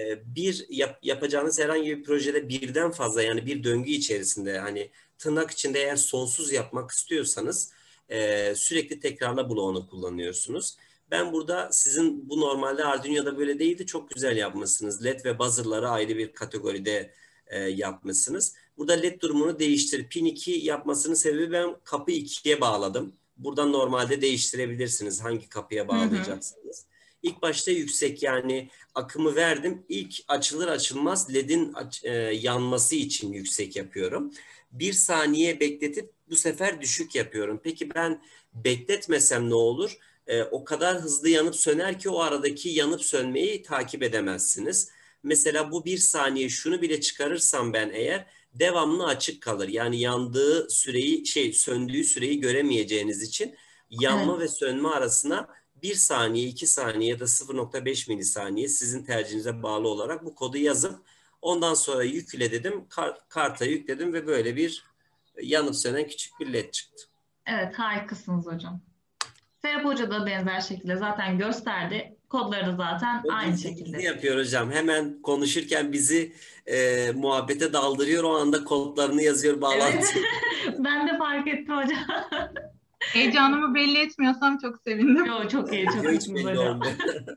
Yapacağınız herhangi bir projede birden fazla yani bir döngü içerisinde hani tırnak içinde eğer sonsuz yapmak istiyorsanız sürekli tekrarla bloğunu kullanıyorsunuz. Ben burada sizin bu normalde Arduino'da böyle değildi. Çok güzel yapmışsınız. LED ve buzzer'ları ayrı bir kategoride yapmışsınız. Burada LED durumunu değiştir. Pin 2 yapmasının sebebi ben kapı 2'ye bağladım. Buradan normalde değiştirebilirsiniz hangi kapıya Hı hı. bağlayacaksınız. İlk başta yüksek yani akımı verdim. İlk açılır açılmaz LED'in yanması için yüksek yapıyorum. 1 saniye bekletip bu sefer düşük yapıyorum. Peki ben bekletmesem ne olur? O kadar hızlı yanıp söner ki o aradaki yanıp sönmeyi takip edemezsiniz. Mesela bu 1 saniye şunu bile çıkarırsam ben eğer devamlı açık kalır. Yani yandığı süreyi söndüğü süreyi göremeyeceğiniz için yanma Evet. ve sönme arasına 1 saniye, 2 saniye ya da 0,5 milisaniye sizin tercihinize bağlı olarak bu kodu yazıp ondan sonra yükle dedim. Karta yükledim ve böyle bir yanıp sönen küçük bir led çıktı. Evet, harikasınız hocam. Serap Hoca da benzer şekilde zaten gösterdi. Kodları da zaten O aynı gizli şekilde. yapıyor hocam. Hemen konuşurken bizi muhabbete daldırıyor. O anda kodlarını yazıyor, Evet. bağlantı. Ben de fark ettim hocam. Heyecanımı belli etmiyorsam çok sevindim. Yo, çok iyi, çok Yok, hiç iyisiniz belli hocam. olmuyor.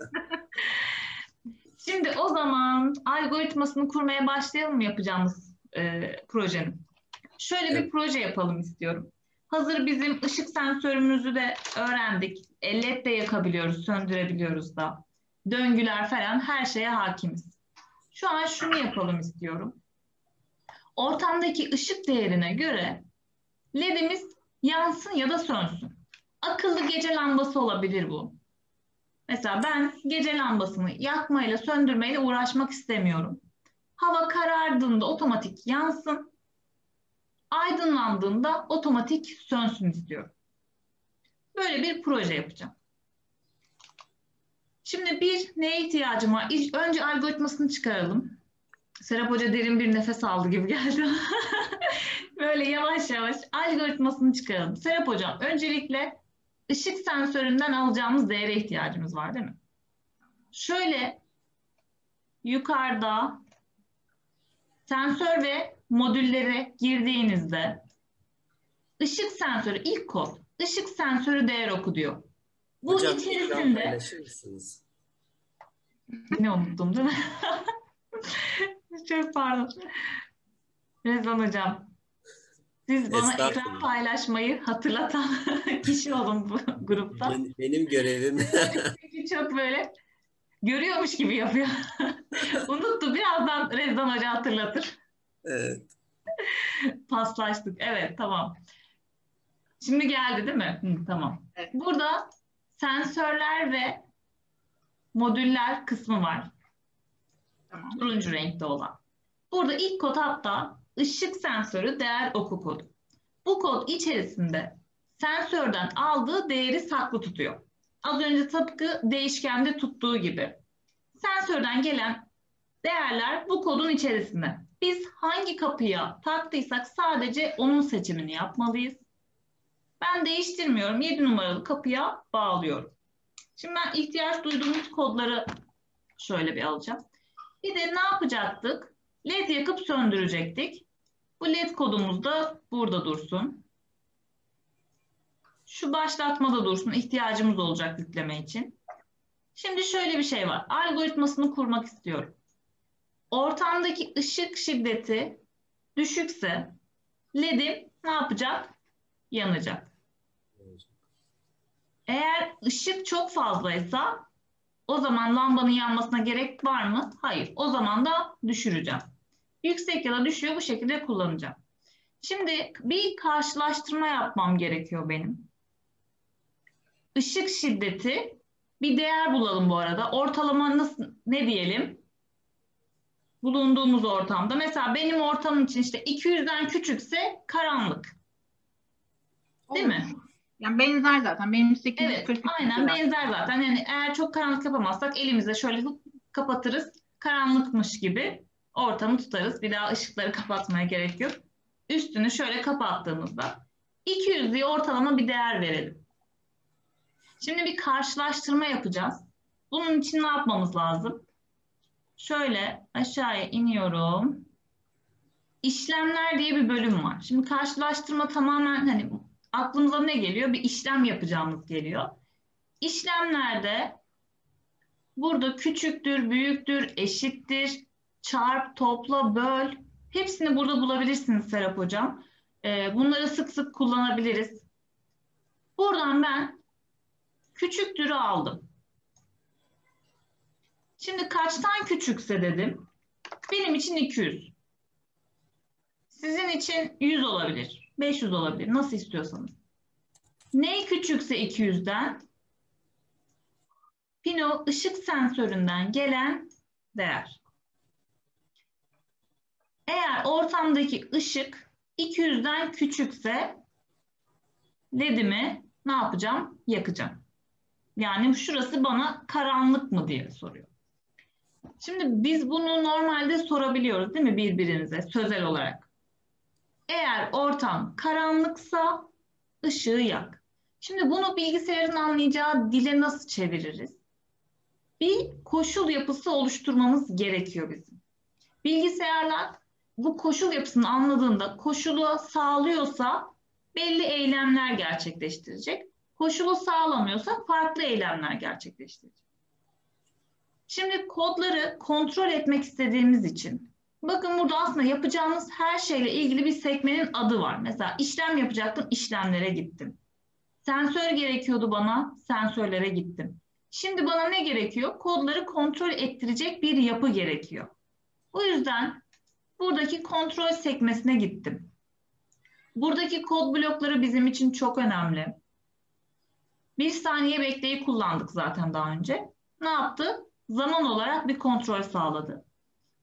Şimdi o zaman algoritmasını kurmaya başlayalım mı yapacağımız projenin? Şöyle bir Evet. proje yapalım istiyorum. Hazır bizim ışık sensörümüzü de öğrendik. LED de yakabiliyoruz, söndürebiliyoruz da. Döngüler falan her şeye hakimiz. Şu an şunu yapalım istiyorum. Ortamdaki ışık değerine göre LED'imiz yansın ya da sönsün. Akıllı gece lambası olabilir bu. Mesela ben gece lambasını yakmayla söndürmeyle uğraşmak istemiyorum. Hava karardığında otomatik yansın. Aydınlandığında otomatik sönsün istiyorum. Böyle bir proje yapacağım. Şimdi neye ihtiyacım var? Önce algoritmasını çıkaralım. Serap Hoca derin bir nefes aldı gibi geldi. Böyle yavaş yavaş algoritmasını çıkaralım. Serap Hocam, öncelikle ışık sensöründen alacağımız değere ihtiyacımız var, değil mi? Şöyle yukarıda sensör ve modüllere girdiğinizde ışık sensörü ilk kod, ışık sensörü değer oku diyor. Bu Hocam, içerisinde paylaşır mısınız? yine unuttum değil mi? Çok pardon. Rezan Hocam, siz bana ekran paylaşmayı hatırlatan kişi olun bu grupta. Benim görevim. Çünkü çok böyle görüyormuş gibi yapıyor. Unuttu. Birazdan Rezan Hoca hatırlatır. Evet. Paslaştık. Evet, tamam. Şimdi geldi değil mi? Tamam. Evet. Burada sensörler ve modüller kısmı var. Tamam. Turuncu renkte olan. Burada ilk kod hatta ışık sensörü değer oku kodu. Bu kod içerisinde sensörden aldığı değeri saklı tutuyor. Az önce tıpkı değişkende tuttuğu gibi. Sensörden gelen değerler bu kodun içerisinde. Biz hangi kapıya taktıysak sadece onun seçimini yapmalıyız. Ben değiştirmiyorum. 7 numaralı kapıya bağlıyorum. Şimdi ben ihtiyaç duyduğumuz kodları şöyle bir alacağım. Bir de ne yapacaktık? LED yakıp söndürecektik. Bu LED kodumuz da burada dursun. Şu başlatmada dursun. İhtiyacımız olacak yükleme için. Şimdi şöyle bir şey var. Algoritmasını kurmak istiyorum. Ortamdaki ışık şiddeti düşükse LED'im ne yapacak? Yanacak. Eğer ışık çok fazlaysa o zaman lambanın yanmasına gerek var mı? Hayır. O zaman da düşüreceğim. Yüksek ya da düşüyor, bu şekilde kullanacağım. Şimdi bir karşılaştırma yapmam gerekiyor benim. Işık şiddeti bir değer bulalım bu arada. Ortalama ne diyelim? Bulunduğumuz ortamda. Mesela benim ortamım için işte 200'den küçükse karanlık. Değil mi? Yani benzer zaten. Benim 843. Evet, aynen benzer zaten. Yani eğer çok karanlık yapamazsak elimizle şöyle kapatırız. Karanlıkmış gibi ortamı tutarız. Bir daha ışıkları kapatmaya gerek yok. Üstünü şöyle kapattığımızda 200 diye ortalama bir değer verelim. Şimdi bir karşılaştırma yapacağız. Bunun için ne yapmamız lazım? Şöyle aşağıya iniyorum. İşlemler diye bir bölüm var. Şimdi karşılaştırma tamamen hani aklımıza ne geliyor? Bir işlem yapacağımız geliyor. İşlemlerde burada küçüktür, büyüktür, eşittir, çarp, topla, böl. Hepsini burada bulabilirsiniz Serap Hocam. Bunları sık sık kullanabiliriz. Buradan ben küçüktürü aldım. Şimdi kaçtan küçükse dedim. Benim için 200. Sizin için 100 olabilir, 500 olabilir. Nasıl istiyorsanız. Ne küçükse 200'den? Pino ışık sensöründen gelen değer. Eğer ortamdaki ışık 200'den küçükse LED'imi ne yapacağım? Yakacağım. Yani şurası bana karanlık mı diye soruyor. Şimdi biz bunu normalde sorabiliyoruz değil mi birbirimize sözel olarak? Eğer ortam karanlıksa ışığı yak. Şimdi bunu bilgisayarın anlayacağı dile nasıl çeviririz? Bir koşul yapısı oluşturmamız gerekiyor bizim. Bilgisayarlar bu koşul yapısını anladığında koşulu sağlıyorsa belli eylemler gerçekleştirecek. Koşulu sağlamıyorsa farklı eylemler gerçekleştirecek. Şimdi kodları kontrol etmek istediğimiz için bakın burada aslında yapacağımız her şeyle ilgili bir sekmenin adı var. Mesela işlem yapacaktım, işlemlere gittim. Sensör gerekiyordu bana, sensörlere gittim. Şimdi bana ne gerekiyor? Kodları kontrol ettirecek bir yapı gerekiyor. O yüzden buradaki kontrol sekmesine gittim. Buradaki kod blokları bizim için çok önemli. 1 saniye bekleyi kullandık zaten daha önce. Ne yaptı? Zaman olarak bir kontrol sağladı.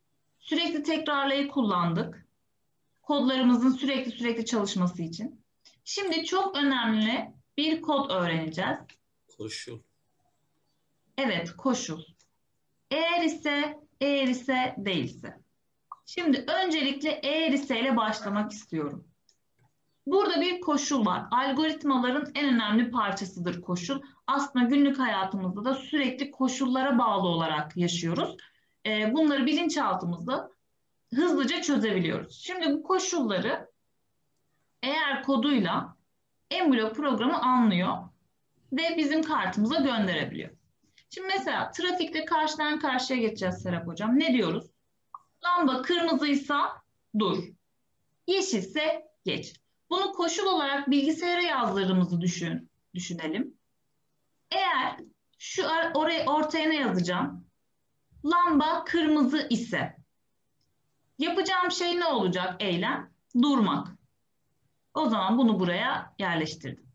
Sürekli tekrarlayı kullandık. Kodlarımızın sürekli çalışması için. Şimdi çok önemli bir kod öğreneceğiz. Koşul. Evet, koşul. Eğer ise, değilse. Şimdi öncelikle eğer ise ile başlamak istiyorum. Burada bir koşul var. Algoritmaların en önemli parçasıdır koşul. Aslında günlük hayatımızda da sürekli koşullara bağlı olarak yaşıyoruz. Bunları bilinçaltımızda hızlıca çözebiliyoruz. Şimdi bu koşulları eğer koduyla Embolo programı anlıyor ve bizim kartımıza gönderebiliyor. Şimdi mesela trafikte karşıdan karşıya geçeceğiz Serap Hocam. Ne diyoruz? Lamba kırmızıysa dur. Yeşilse geç. Bunu koşul olarak bilgisayara yazdırdığımızı düşünelim. Eğer ortaya ne yazacağım? Lamba kırmızı ise yapacağım şey ne olacak eylem? Durmak. O zaman bunu buraya yerleştirdim.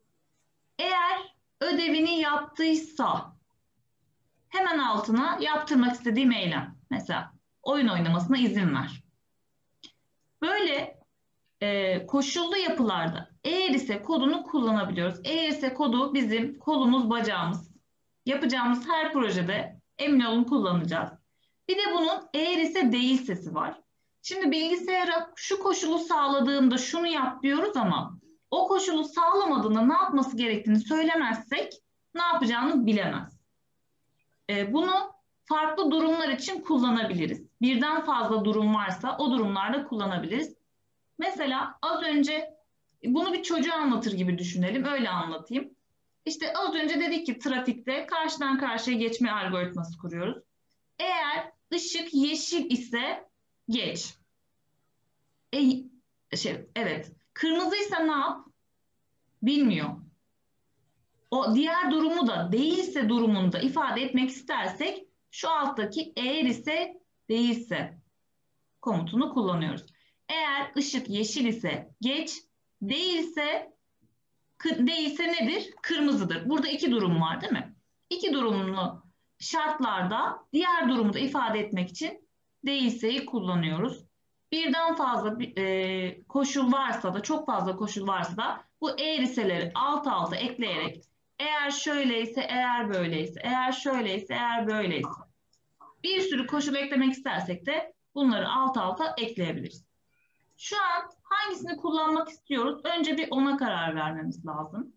Eğer ödevini yaptıysa hemen altına yaptırmak istediğim eylem. Mesela oyun oynamasına izin ver. Böyle koşullu yapılarda eğer ise kodunu kullanabiliyoruz. Eğer ise kodu bizim kolumuz, bacağımız. Yapacağımız her projede emin olun kullanacağız. Bir de bunun eğer ise değil sesi var. Şimdi bilgisayara şu koşulu sağladığımda şunu yap diyoruz ama o koşulu sağlamadığında ne yapması gerektiğini söylemezsek ne yapacağını bilemez. Bunu farklı durumlar için kullanabiliriz. Birden fazla durum varsa o durumlarda kullanabiliriz. Mesela az önce bunu bir çocuğa anlatır gibi düşünelim. Öyle anlatayım. İşte az önce dedik ki trafikte karşıdan karşıya geçme algoritması kuruyoruz. Eğer ışık yeşil ise geç. Evet. Kırmızıysa ne yap? Bilmiyor. O diğer durumu da değilse durumunda ifade etmek istersek şu alttaki eğer ise değilse komutunu kullanıyoruz. Eğer ışık yeşil ise geç, değilse nedir? Kırmızıdır. Burada iki durum var değil mi? İki durumlu şartlarda diğer durumu da ifade etmek için değilseyi kullanıyoruz. Birden fazla koşul varsa da çok fazla koşul varsa da bu eğer iseleri alt alta ekleyerek eğer şöyleyse, eğer böyleyse, eğer şöyleyse, eğer böyleyse bir sürü koşul eklemek istersek de bunları alt alta ekleyebiliriz. Şu an hangisini kullanmak istiyoruz? Önce bir ona karar vermemiz lazım.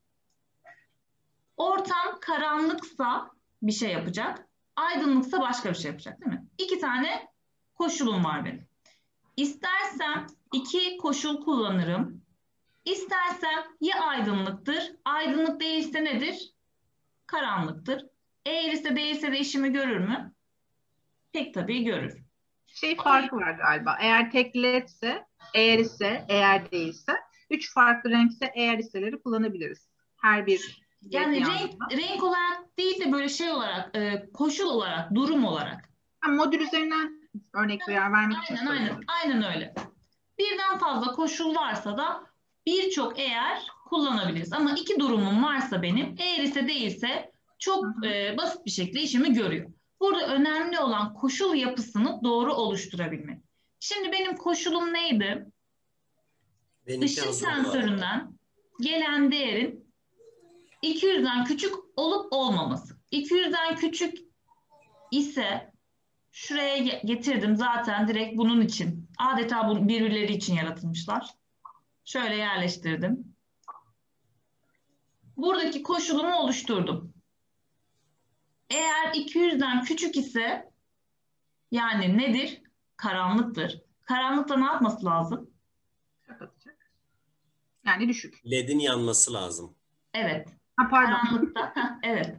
Ortam karanlıksa bir şey yapacak, aydınlıksa başka bir şey yapacak değil mi? İki tane koşulum var benim. İstersem iki koşul kullanırım. İstersem ya aydınlıktır, aydınlık değilse nedir? Karanlıktır. Eğer ise değilse de işimi görür mü? Pek tabii görür. Farkı var galiba. Eğer tek ledse, eğer ise, eğer değilse, 3 farklı renkse eğer iseleri kullanabiliriz. Her bir yani renk olarak değil de böyle şey olarak, koşul olarak, durum olarak. Modül üzerinden örnek vermek için söylüyorum. Aynen öyle. Birden fazla koşul varsa da birçok eğer kullanabiliriz. Ama iki durumum varsa benim, eğer ise değilse çok basit bir şekilde işimi görüyor. Burada önemli olan koşul yapısını doğru oluşturabilmek. Şimdi benim koşulum neydi? Işın sensöründen gelen değerin 200'den küçük olup olmaması. 200'den küçük ise şuraya getirdim zaten direkt bunun için. Adeta birbirleri için yaratılmışlar. Şöyle yerleştirdim. Buradaki koşulumu oluşturdum. Eğer 200'den küçük ise yani nedir? Karanlıktır. Karanlıkta ne yapması lazım? Kapatacak. Yani düşük. LED'in yanması lazım. Evet. Pardon. Karanlıkta. Evet.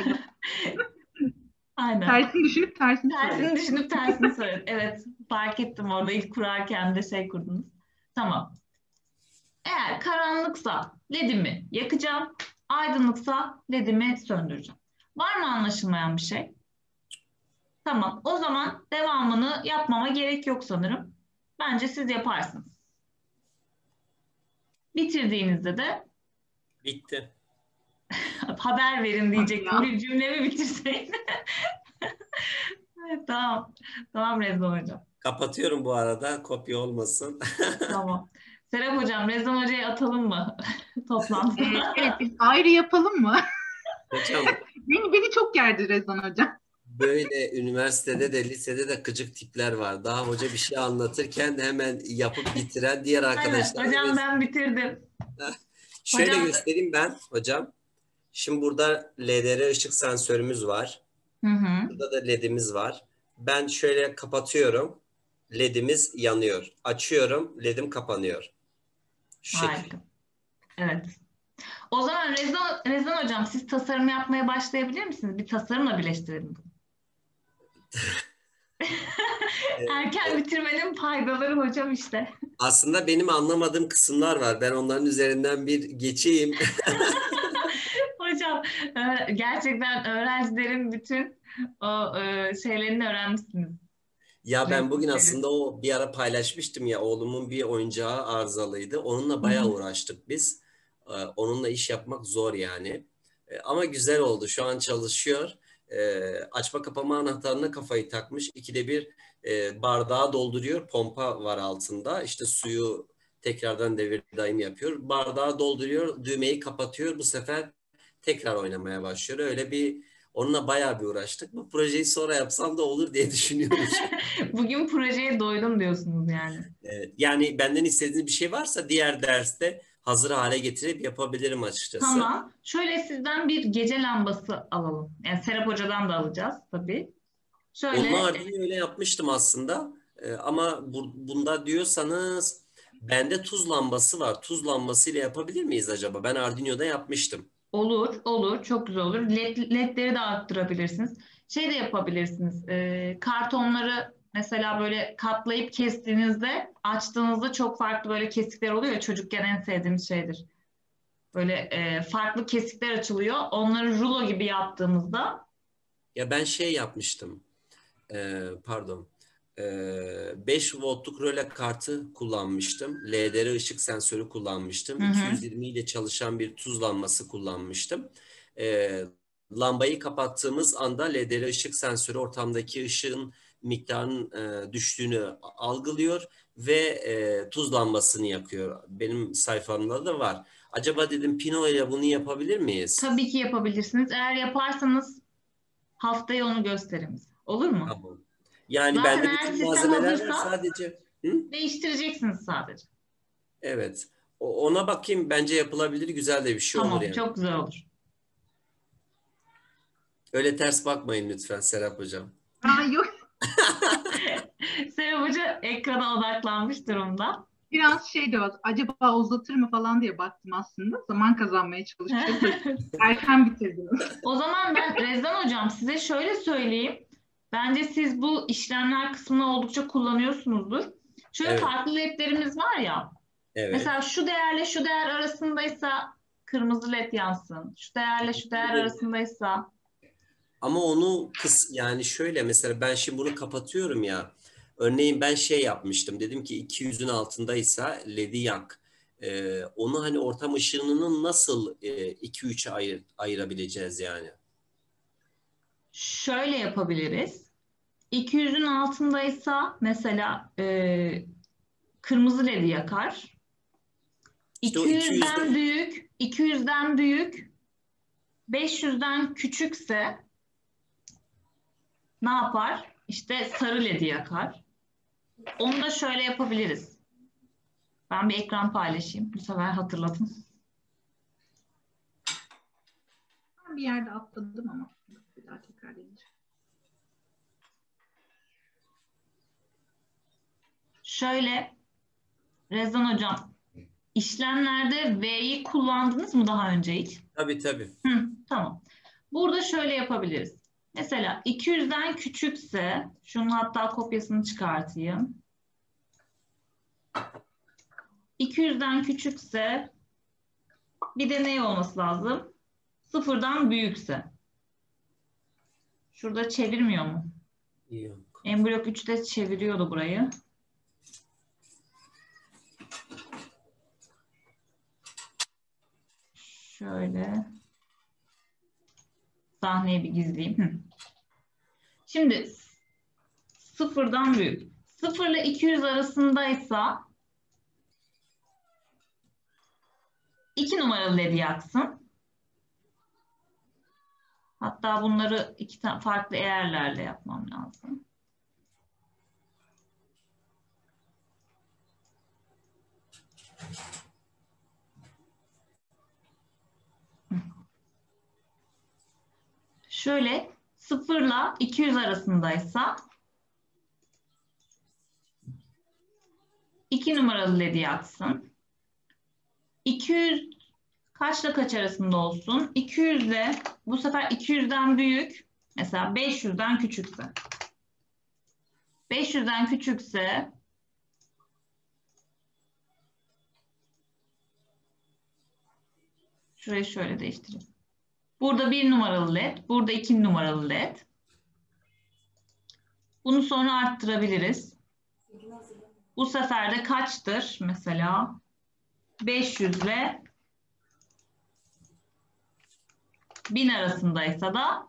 Aynen. Tersini düşünüp tersini söyledim. Evet. Fark ettim orada ilk kurarken de kurdunuz. Tamam. Eğer karanlıksa LED'imi yakacağım. Aydınlıksa LED'imi söndüreceğim. Var mı anlaşılmayan bir şey? Tamam. O zaman devamını yapmama gerek yok sanırım. Bence siz yaparsınız. Bitirdiğinizde de bitti. Haber verin diyecektim. Bir cümlemi bitirseydin. Tamam. Tamam Rezan hocam. Kapatıyorum bu arada, kopya olmasın. Tamam. Serap hocam, Rezan hocayı atalım mı toplantıda? Evet, biz ayrı yapalım mı? Hocam Beni çok gerdi Rezan hocam. böyle üniversitede de lisede de gıcık tipler var. Daha hoca bir şey anlatırken hemen yapıp bitiren diğer Aynen. arkadaşlar. Hocam ben bitirdim. Şöyle Hocam. göstereyim ben hocam. Şimdi burada LDR ışık sensörümüz var. Hı hı. Burada da LED'imiz var. Ben şöyle kapatıyorum. LED'imiz yanıyor. Açıyorum. LED'im kapanıyor. Şu şekilde. Harika. Evet. O zaman Rezan hocam siz tasarım yapmaya başlayabilir misiniz? Bir tasarımla birleştirelim bunu. Erken bitirmenin faydaları hocam işte. Aslında benim anlamadığım kısımlar var. Ben onların üzerinden bir geçeyim. Hocam gerçekten öğrencilerin bütün o şeylerini öğrenmişsiniz. Ya ben bugün Replikleri. aslında o bir ara paylaşmıştım ya, oğlumun bir oyuncağı arızalıydı. Onunla Hı bayağı hı. uğraştık biz. Onunla iş yapmak zor yani. Ama güzel oldu. Şu an çalışıyor. Açma kapama anahtarına kafayı takmış. İkide bir bardağı dolduruyor. Pompa var altında. İşte suyu tekrardan devir daim yapıyor. Bardağı dolduruyor. Düğmeyi kapatıyor. Bu sefer tekrar oynamaya başlıyor. Öyle bir onunla bayağı bir uğraştık. Bu projeyi sonra yapsam da olur diye düşünüyormuşum. Bugün projeye doydum diyorsunuz yani. Evet, yani benden istediğiniz bir şey varsa diğer derste hazır hale getirip yapabilirim açıkçası. Tamam. Şöyle sizden bir gece lambası alalım. Yani Serap Hoca'dan da alacağız tabii. Onu Şöyle Arduino öyle yapmıştım aslında. Ama bunda diyorsanız bende tuz lambası var. Tuz lambasıyla yapabilir miyiz acaba? Ben Arduino'da yapmıştım. olur, olur. Çok güzel olur. LED'leri de arttırabilirsiniz. Şey de yapabilirsiniz. Kartonları mesela böyle katlayıp kestiğinizde, açtığınızda çok farklı böyle kesikler oluyor ya, çocukken en sevdiğimiz şeydir. Böyle farklı kesikler açılıyor. Onları rulo gibi yaptığımızda Ya ben şey yapmıştım. Pardon. 5 voltluk röle kartı kullanmıştım. LDR ışık sensörü kullanmıştım. hı hı. 220 ile çalışan bir tuz lambası kullanmıştım. Ee, Lambayı kapattığımız anda LDR ışık sensörü ortamdaki ışığın miktarının düştüğünü algılıyor ve tuz lambasını yakıyor. Benim sayfamda da var. Acaba dedim Pino ile bunu yapabilir miyiz? Tabii ki yapabilirsiniz. Eğer yaparsanız haftaya onu gösterin bize. Olur mu? Tamam. Yani Zaten bende eğer bütün sistem malzemeler var, hazırsa sadece. Hı? değiştireceksiniz sadece. Evet. Ona bakayım, bence yapılabilir, güzel de bir şey olur Tamam, yani. çok güzel olur. Öyle ters bakmayın lütfen Serap Hocam. Aa, yok, Serap Hoca ekrana odaklanmış durumda. biraz şey de var. Acaba uzatır mı falan diye baktım aslında. Zaman kazanmaya çalışıyordum. Erken bitirdiniz. O zaman ben Rezan Hocam size şöyle söyleyeyim. Bence siz bu işlemler kısmını oldukça kullanıyorsunuzdur. Şöyle Evet, farklı ledlerimiz var ya. evet. Mesela şu değerle şu değer arasındaysa kırmızı led yansın. Şu değerle şu değer arasındaysa. Ama onu yani şöyle, mesela ben şimdi bunu kapatıyorum ya. Örneğin ben şey yapmıştım. Dedim ki 200'ün altındaysa LED'i yak. Onu hani ortam ışığını nasıl 2-3'e ayırabileceğiz yani? Şöyle yapabiliriz. 200'ün altındaysa mesela kırmızı ledi yakar. İşte o 200'den 200'de büyük, 200'den büyük, 500'den küçükse ne yapar? İşte sarı ledi yakar. Onu da şöyle yapabiliriz. Ben bir ekran paylaşayım. Bu sefer hatırladım. Ben bir yerde atladım ama bir daha tekrar deneyeceğim. Şöyle Rezan Hocam, işlemlerde V'yi kullandınız mı daha önce hiç? tabii tabii. Tamam. Burada şöyle yapabiliriz. Mesela 200'den küçükse, şunun hatta kopyasını çıkartayım. 200'den küçükse bir de ne olması lazım? Sıfırdan büyükse. Şurada çevirmiyor mu? Yok. Emblok 3'te çeviriyordu burayı. Şöyle sahneyi bir gizleyeyim. Şimdi sıfırdan büyük. 0 ile 200 arasındaysa 2 numaralı ledi yaksın. Hatta bunları iki tane farklı eğerlerle yapmam lazım. Şöyle 0 ile 200 arasındaysa 2 numaralı ledi yaksın. 200 kaçla kaç arasında olsun? 200 ile bu sefer 200'den büyük. Mesela 500'den küçükse. 500'den küçükse şurayı şöyle değiştireyim. Burada 1 numaralı led, burada 2 numaralı led. Bunu sonra arttırabiliriz. Bu sefer de kaçtır? Mesela 500 ile 1000 arasındaysa da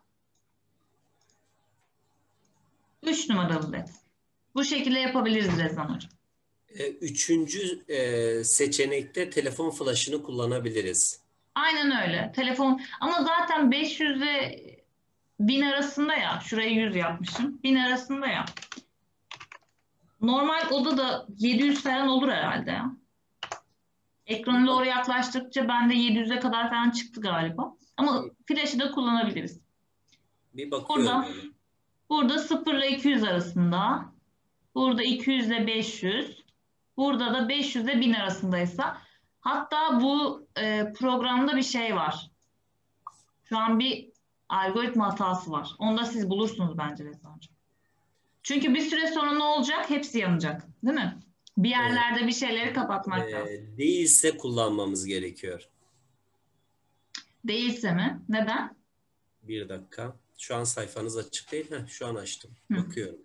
3 numaralı led. Bu şekilde yapabiliriz Rezan Hocam. Üçüncü seçenekte telefon flaşını kullanabiliriz. Aynen öyle. Telefon ama zaten 500 ile 1000 arasında ya. Şurayı 100 yapmışım. 1000 arasında ya. Normal odada 700 falan olur herhalde ya. Ekranı doğru yaklaştıkça bende 700'e kadar falan çıktı galiba. Ama flaşı da kullanabiliriz. Bir bakıyorum. Burada 0 ile 200 arasında. Burada 200 ile 500. Burada da 500 ile 1000 arasındaysa. Hatta bu programda bir şey var. Şu an bir algoritma hatası var. Onu da siz bulursunuz bence Rezan Hocam. Çünkü bir süre sonra ne olacak? Hepsi yanacak. Değil mi? Bir yerlerde bir şeyleri kapatmak lazım. Değilse kullanmamız gerekiyor. Değilse mi? Neden? Bir dakika. Şu an sayfanız açık değil. Şu an açtım. Bakıyorum.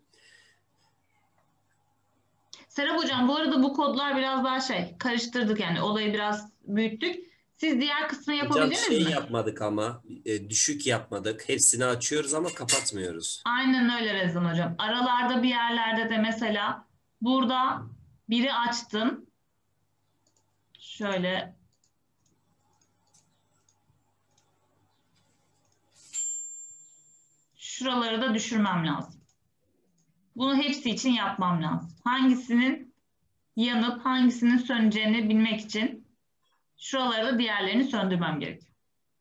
Serap Hocam bu arada bu kodlar biraz daha karıştırdık yani olayı biraz büyüttük. Siz diğer kısmını yapabildiniz mi? Yapmadık ama düşük yapmadık. Hepsini açıyoruz ama kapatmıyoruz. Aynen öyle Rezan Hocam. Aralarda bir yerlerde de mesela burada biri açtım. Şöyle şuraları da düşürmem lazım. Bunu hepsi için yapmam lazım. Hangisinin yanıp hangisinin söneceğini bilmek için şuraları da diğerlerini söndürmem gerekiyor.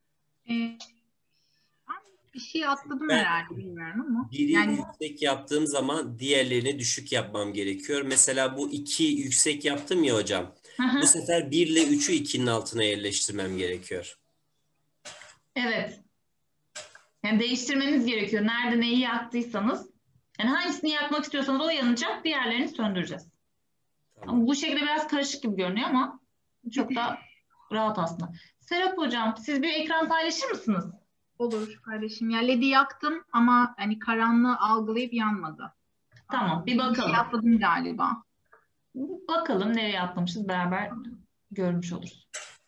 Bir şey atladım herhalde bilmiyorum ama. Biri yüksek yaptığım zaman diğerlerini düşük yapmam gerekiyor. Mesela bu 2 yüksek yaptım ya hocam. Bu sefer 1 ile 3'ü 2'nin altına yerleştirmem gerekiyor. Evet. Yani değiştirmeniz gerekiyor. Nerede neyi yaktıysanız. Yani hangisini yakmak istiyorsanız o yanacak. Diğerlerini söndüreceğiz. Tamam. Ama bu şekilde biraz karışık gibi görünüyor ama çok da rahat aslında. Serap Hocam siz bir ekran paylaşır mısınız? Olur kardeşim. Ya LED'i yaktım ama hani karanlığı algılayıp yanmadı. Tamam bir bakalım. Bir şey atladım galiba. Bakalım nereye atlamışız beraber görmüş oluruz.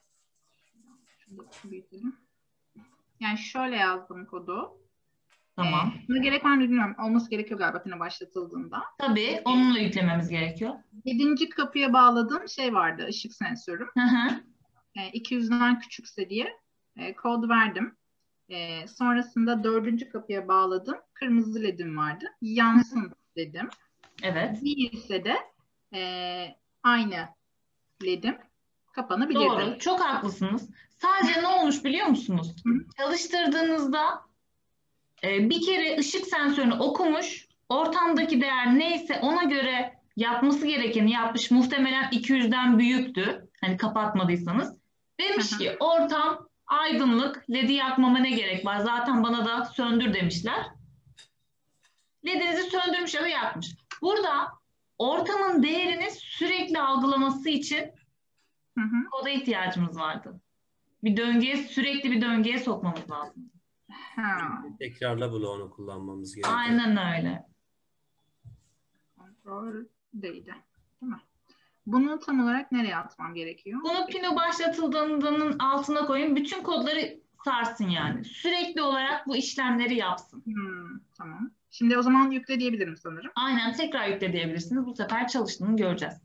Yani şöyle yazdım kodu. Tamam. Buna gerek var mı bilmiyorum. Olması gerekiyor galiba yine başlatıldığında. Tabii onunla yüklememiz gerekiyor. 7. kapıya bağladığım şey vardı. Işık sensörüm. 200'den küçükse diye kod verdim. Sonrasında 4. kapıya bağladım. Kırmızı ledim vardı. Yansın dedim. Evet. Değilse de aynı ledim kapanabilir. Doğru. Çok haklısınız. Sadece ne olmuş biliyor musunuz? Çalıştırdığınızda bir kere ışık sensörünü okumuş. Ortamdaki değer neyse ona göre yapması gerekeni yapmış. Muhtemelen 200'den büyüktü. Hani kapatmadıysanız. Demiş ki ortam aydınlık. LED'i yakmama ne gerek var? Zaten bana da söndür demişler. LED'inizi söndürmüş ya da yakmış. Burada ortamın değerini sürekli algılaması için koda ihtiyacımız vardı. Sürekli bir döngüye sokmamız lazım. Tekrarla bloğunu kullanmamız gerekiyor. Aynen öyle. Kontrol değil mi? Bunu tam olarak nereye atmam gerekiyor? Bunu pino başlatıldığının altına koyun. Bütün kodları sarsın yani. Sürekli olarak bu işlemleri yapsın. Tamam. Şimdi o zaman yükle diyebilirim sanırım. Aynen, tekrar yükle diyebilirsiniz. Bu sefer çalıştığını göreceğiz.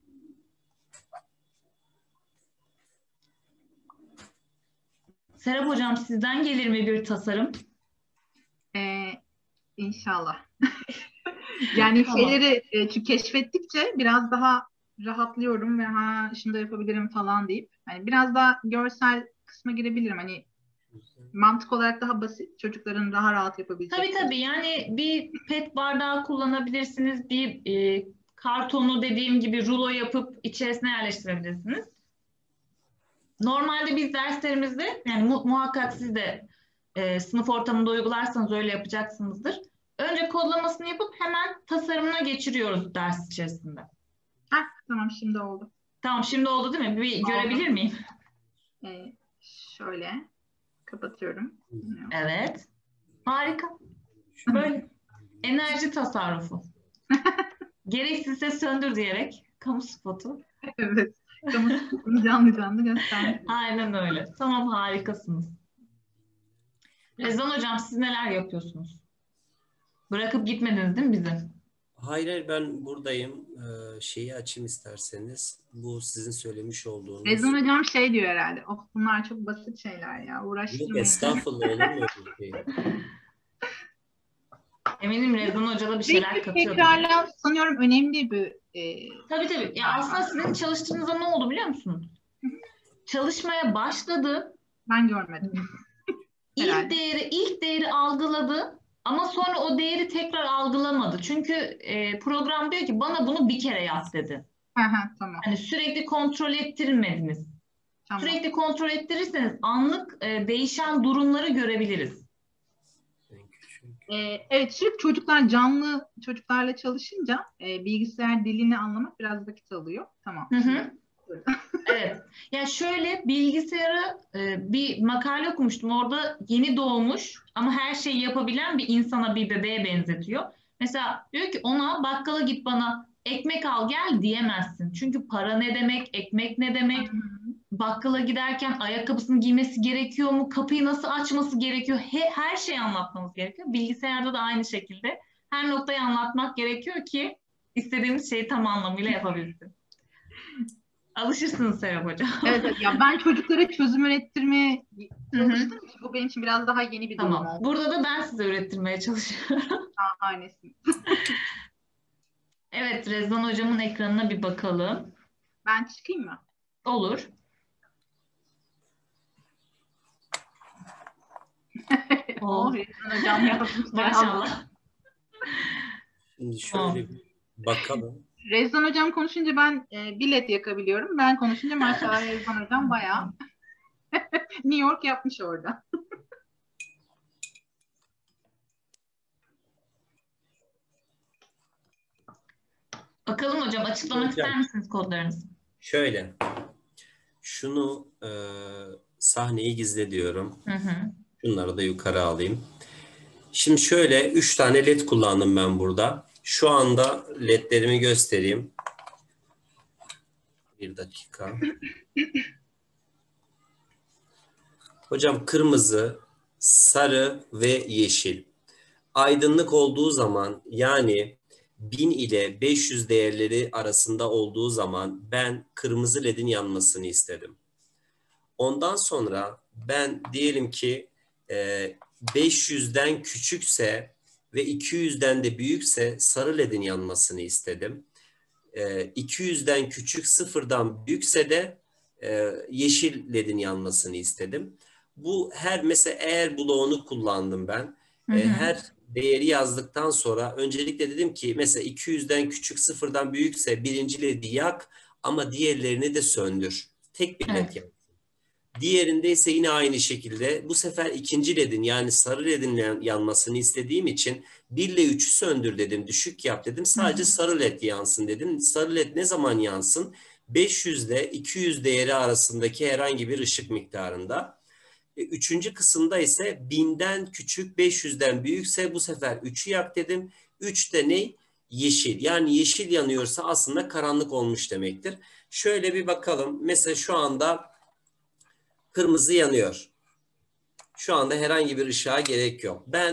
Serap Hocam, sizden gelir mi bir tasarım? İnşallah. Yani Tamam. şeyleri çünkü keşfettikçe biraz daha rahatlıyorum ve ha şunu da yapabilirim falan deyip hani biraz daha görsel kısma girebilirim. Hani mantık olarak daha basit, çocukların daha rahat yapabilecekleri. Tabii yani bir pet bardağı kullanabilirsiniz. Bir kartonu dediğim gibi rulo yapıp içerisine yerleştirebilirsiniz. Normalde biz derslerimizde yani muhakkak siz de sınıf ortamında uygularsanız öyle yapacaksınızdır. Önce kodlamasını yapıp hemen tasarımına geçiriyoruz ders içerisinde. Tamam, şimdi oldu. Tamam, şimdi oldu değil mi? Bir görebilir miyim? Şöyle kapatıyorum. Evet. Harika. Böyle enerji tasarrufu. Gereksizse söndür diyerek kamu spotu. Evet. Canlı canlı göstermek. Aynen öyle. Tamam, harikasınız. Rezan Hocam, siz neler yapıyorsunuz? Bırakıp gitmediniz değil mi bizi? Hayır, ben buradayım. Şeyi açayım isterseniz. Bu sizin söylemiş olduğunuz. Rezan Hocam şey diyor herhalde. Oh, bunlar çok basit şeyler ya. Yok, Uğraştırmayın. estağfurullah, olur mu öyle bir şey? Eminim Rezan Hoca da bir şeyler katıyordu. Tekrarla sanıyorum önemli bir Tabii. Ya aslında sizin çalıştığınızda ne oldu biliyor musunuz? Çalışmaya başladı. Ben görmedim. İlk değeri algıladı ama sonra o değeri tekrar algılamadı. Çünkü program diyor ki bana bunu bir kere yap dedi. Tamam. Hani sürekli kontrol ettirmediniz. Tamam. Sürekli kontrol ettirirseniz anlık değişen durumları görebiliriz. Evet, sürekli canlı çocuklarla çalışınca bilgisayar dilini anlamak biraz vakit alıyor. Tamam. Hı. Evet. Ya şöyle bilgisayara bir makale okumuştum. Orada yeni doğmuş ama her şeyi yapabilen bir insana, bir bebeğe benzetiyor. Mesela diyor ki ona bakkala git bana ekmek al gel diyemezsin. Çünkü para ne demek, ekmek ne demek, bakkala giderken ayakkabısını giymesi gerekiyor mu, kapıyı nasıl açması gerekiyor, her şeyi anlatmamız gerekiyor. Bilgisayarda da aynı şekilde her noktayı anlatmak gerekiyor ki istediğimiz şeyi tam anlamıyla yapabilsin. Alışırsınız Serap Hocam. Evet, ya ben çocuklara çözüm ürettirmeye çalıştım. Bu benim için biraz daha yeni bir durum oldu. Burada da ben size ürettirmeye çalışıyorum. Aynısın. Evet, Rezan Hocam'ın ekranına bir bakalım. Ben çıkayım mı? Olur. Rezan Hocam yapmış. Maşallah. Şimdi şöyle bir bakalım. Rezan Hocam konuşunca ben bilet yakabiliyorum. Ben konuşunca maşallah Rezan Hocam bayağı New York yapmış orada. Bakalım hocam, açıklamak ister misiniz kodlarınızı? Şöyle. Şunu sahneyi gizle diyorum. Şunları da yukarı alayım. Şimdi şöyle 3 tane led kullandım ben burada. Şu anda ledlerimi göstereyim. Bir dakika. Hocam kırmızı, sarı ve yeşil. Aydınlık olduğu zaman yani 1000 ile 500 değerleri arasında olduğu zaman ben kırmızı ledin yanmasını istedim. Ondan sonra ben diyelim ki 500'den küçükse ve 200'den de büyükse sarı ledin yanmasını istedim. 200'den küçük, sıfırdan büyükse de yeşil ledin yanmasını istedim. Bu mesela eğer bloğunu kullandım ben. Her değeri yazdıktan sonra öncelikle dedim ki mesela 200'den küçük, sıfırdan büyükse birinci ledi yak ama diğerlerini de söndür. Tek bir led yak. Diğerinde ise yine aynı şekilde bu sefer ikinci ledin yani sarı ledin yanmasını istediğim için 1 ile 3'ü söndür dedim. Düşük yap dedim. Sadece sarı led yansın dedim. Sarı led ne zaman yansın? 500 ile 200 değeri arasındaki herhangi bir ışık miktarında. Üçüncü kısımda ise 1000'den küçük 500'den büyükse bu sefer 3'ü yak dedim. 3 de ne? Yeşil. Yani yeşil yanıyorsa aslında karanlık olmuş demektir. Şöyle bir bakalım. Mesela şu anda kırmızı yanıyor. Şu anda herhangi bir ışığa gerek yok. Ben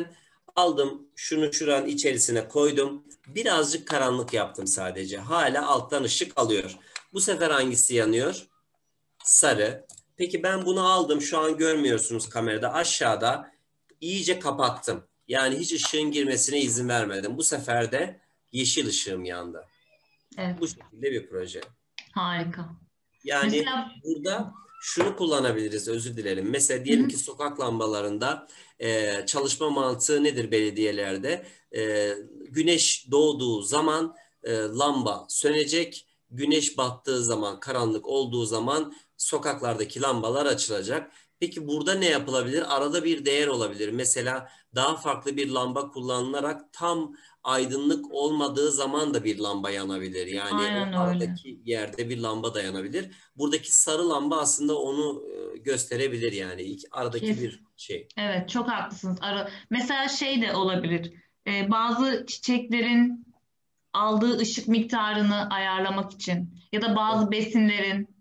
Aldım, şunu şuranın içerisine koydum. Birazcık karanlık yaptım sadece. Hala alttan ışık alıyor. Bu sefer hangisi yanıyor? Sarı. Peki ben bunu aldım. Şu an görmüyorsunuz kamerada. Aşağıda iyice kapattım. Yani hiç ışığın girmesine izin vermedim. Bu sefer de yeşil ışığım yandı. Evet. Bu şekilde bir proje. Harika. Yani Mesela burada şunu kullanabiliriz, özür dilerim. Mesela diyelim ki sokak lambalarında çalışma mantığı nedir belediyelerde? Güneş doğduğu zaman lamba sönecek, güneş battığı zaman, karanlık olduğu zaman sokaklardaki lambalar açılacak. Peki burada ne yapılabilir? Arada bir değer olabilir. Mesela daha farklı bir lamba kullanılarak tam aydınlık olmadığı zaman da bir lamba yanabilir. Yani o aynen öyle. aradaki yerde bir lamba da yanabilir. Buradaki sarı lamba aslında onu gösterebilir yani. Aradaki Kes. bir şey. Evet, çok haklısınız. Mesela şey de olabilir. Bazı çiçeklerin aldığı ışık miktarını ayarlamak için ya da bazı besinlerin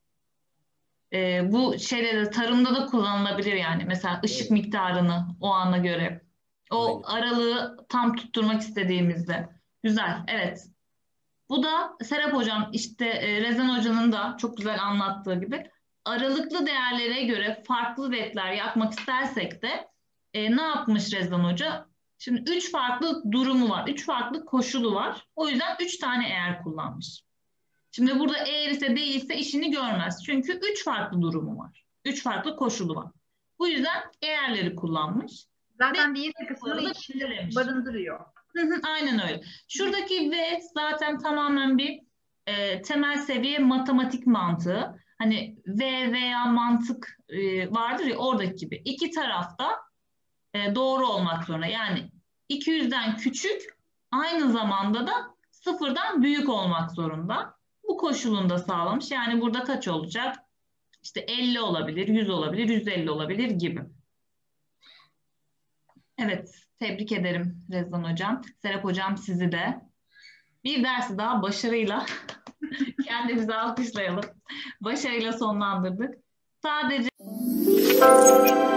bu şeyde de tarımda da kullanılabilir yani. Mesela ışık Evet, miktarını o ana göre. O aynen. aralığı tam tutturmak istediğimizde. Güzel, evet. Bu da Serap Hocam işte Rezan Hoca'nın da çok güzel anlattığı gibi aralıklı değerlere göre farklı ledler yakmak istersek de ne yapmış Rezan Hoca? Şimdi üç farklı durumu var, üç farklı koşulu var. O yüzden üç tane eğer kullanmış. Şimdi burada eğer ise değilse işini görmez. Çünkü üç farklı durumu var. Üç farklı koşulu var. Bu yüzden eğerleri kullanmış. Zaten diğer kısmını Da içinde belirlemiş. barındırıyor. Aynen öyle. Şuradaki V zaten tamamen bir temel seviye matematik mantığı. Hani V veya mantık vardır ya oradaki gibi. İki tarafta doğru olmak zorunda. Yani 200'den küçük aynı zamanda da sıfırdan büyük olmak zorunda. Bu koşulunu da sağlamış. Yani burada kaç olacak? İşte 50 olabilir, 100 olabilir, 150 olabilir gibi. Evet, tebrik ederim Rezan Hocam. Serap Hocam sizi de. Bir dersi daha başarıyla kendimizi alkışlayalım. Başarıyla sonlandırdık. Sadece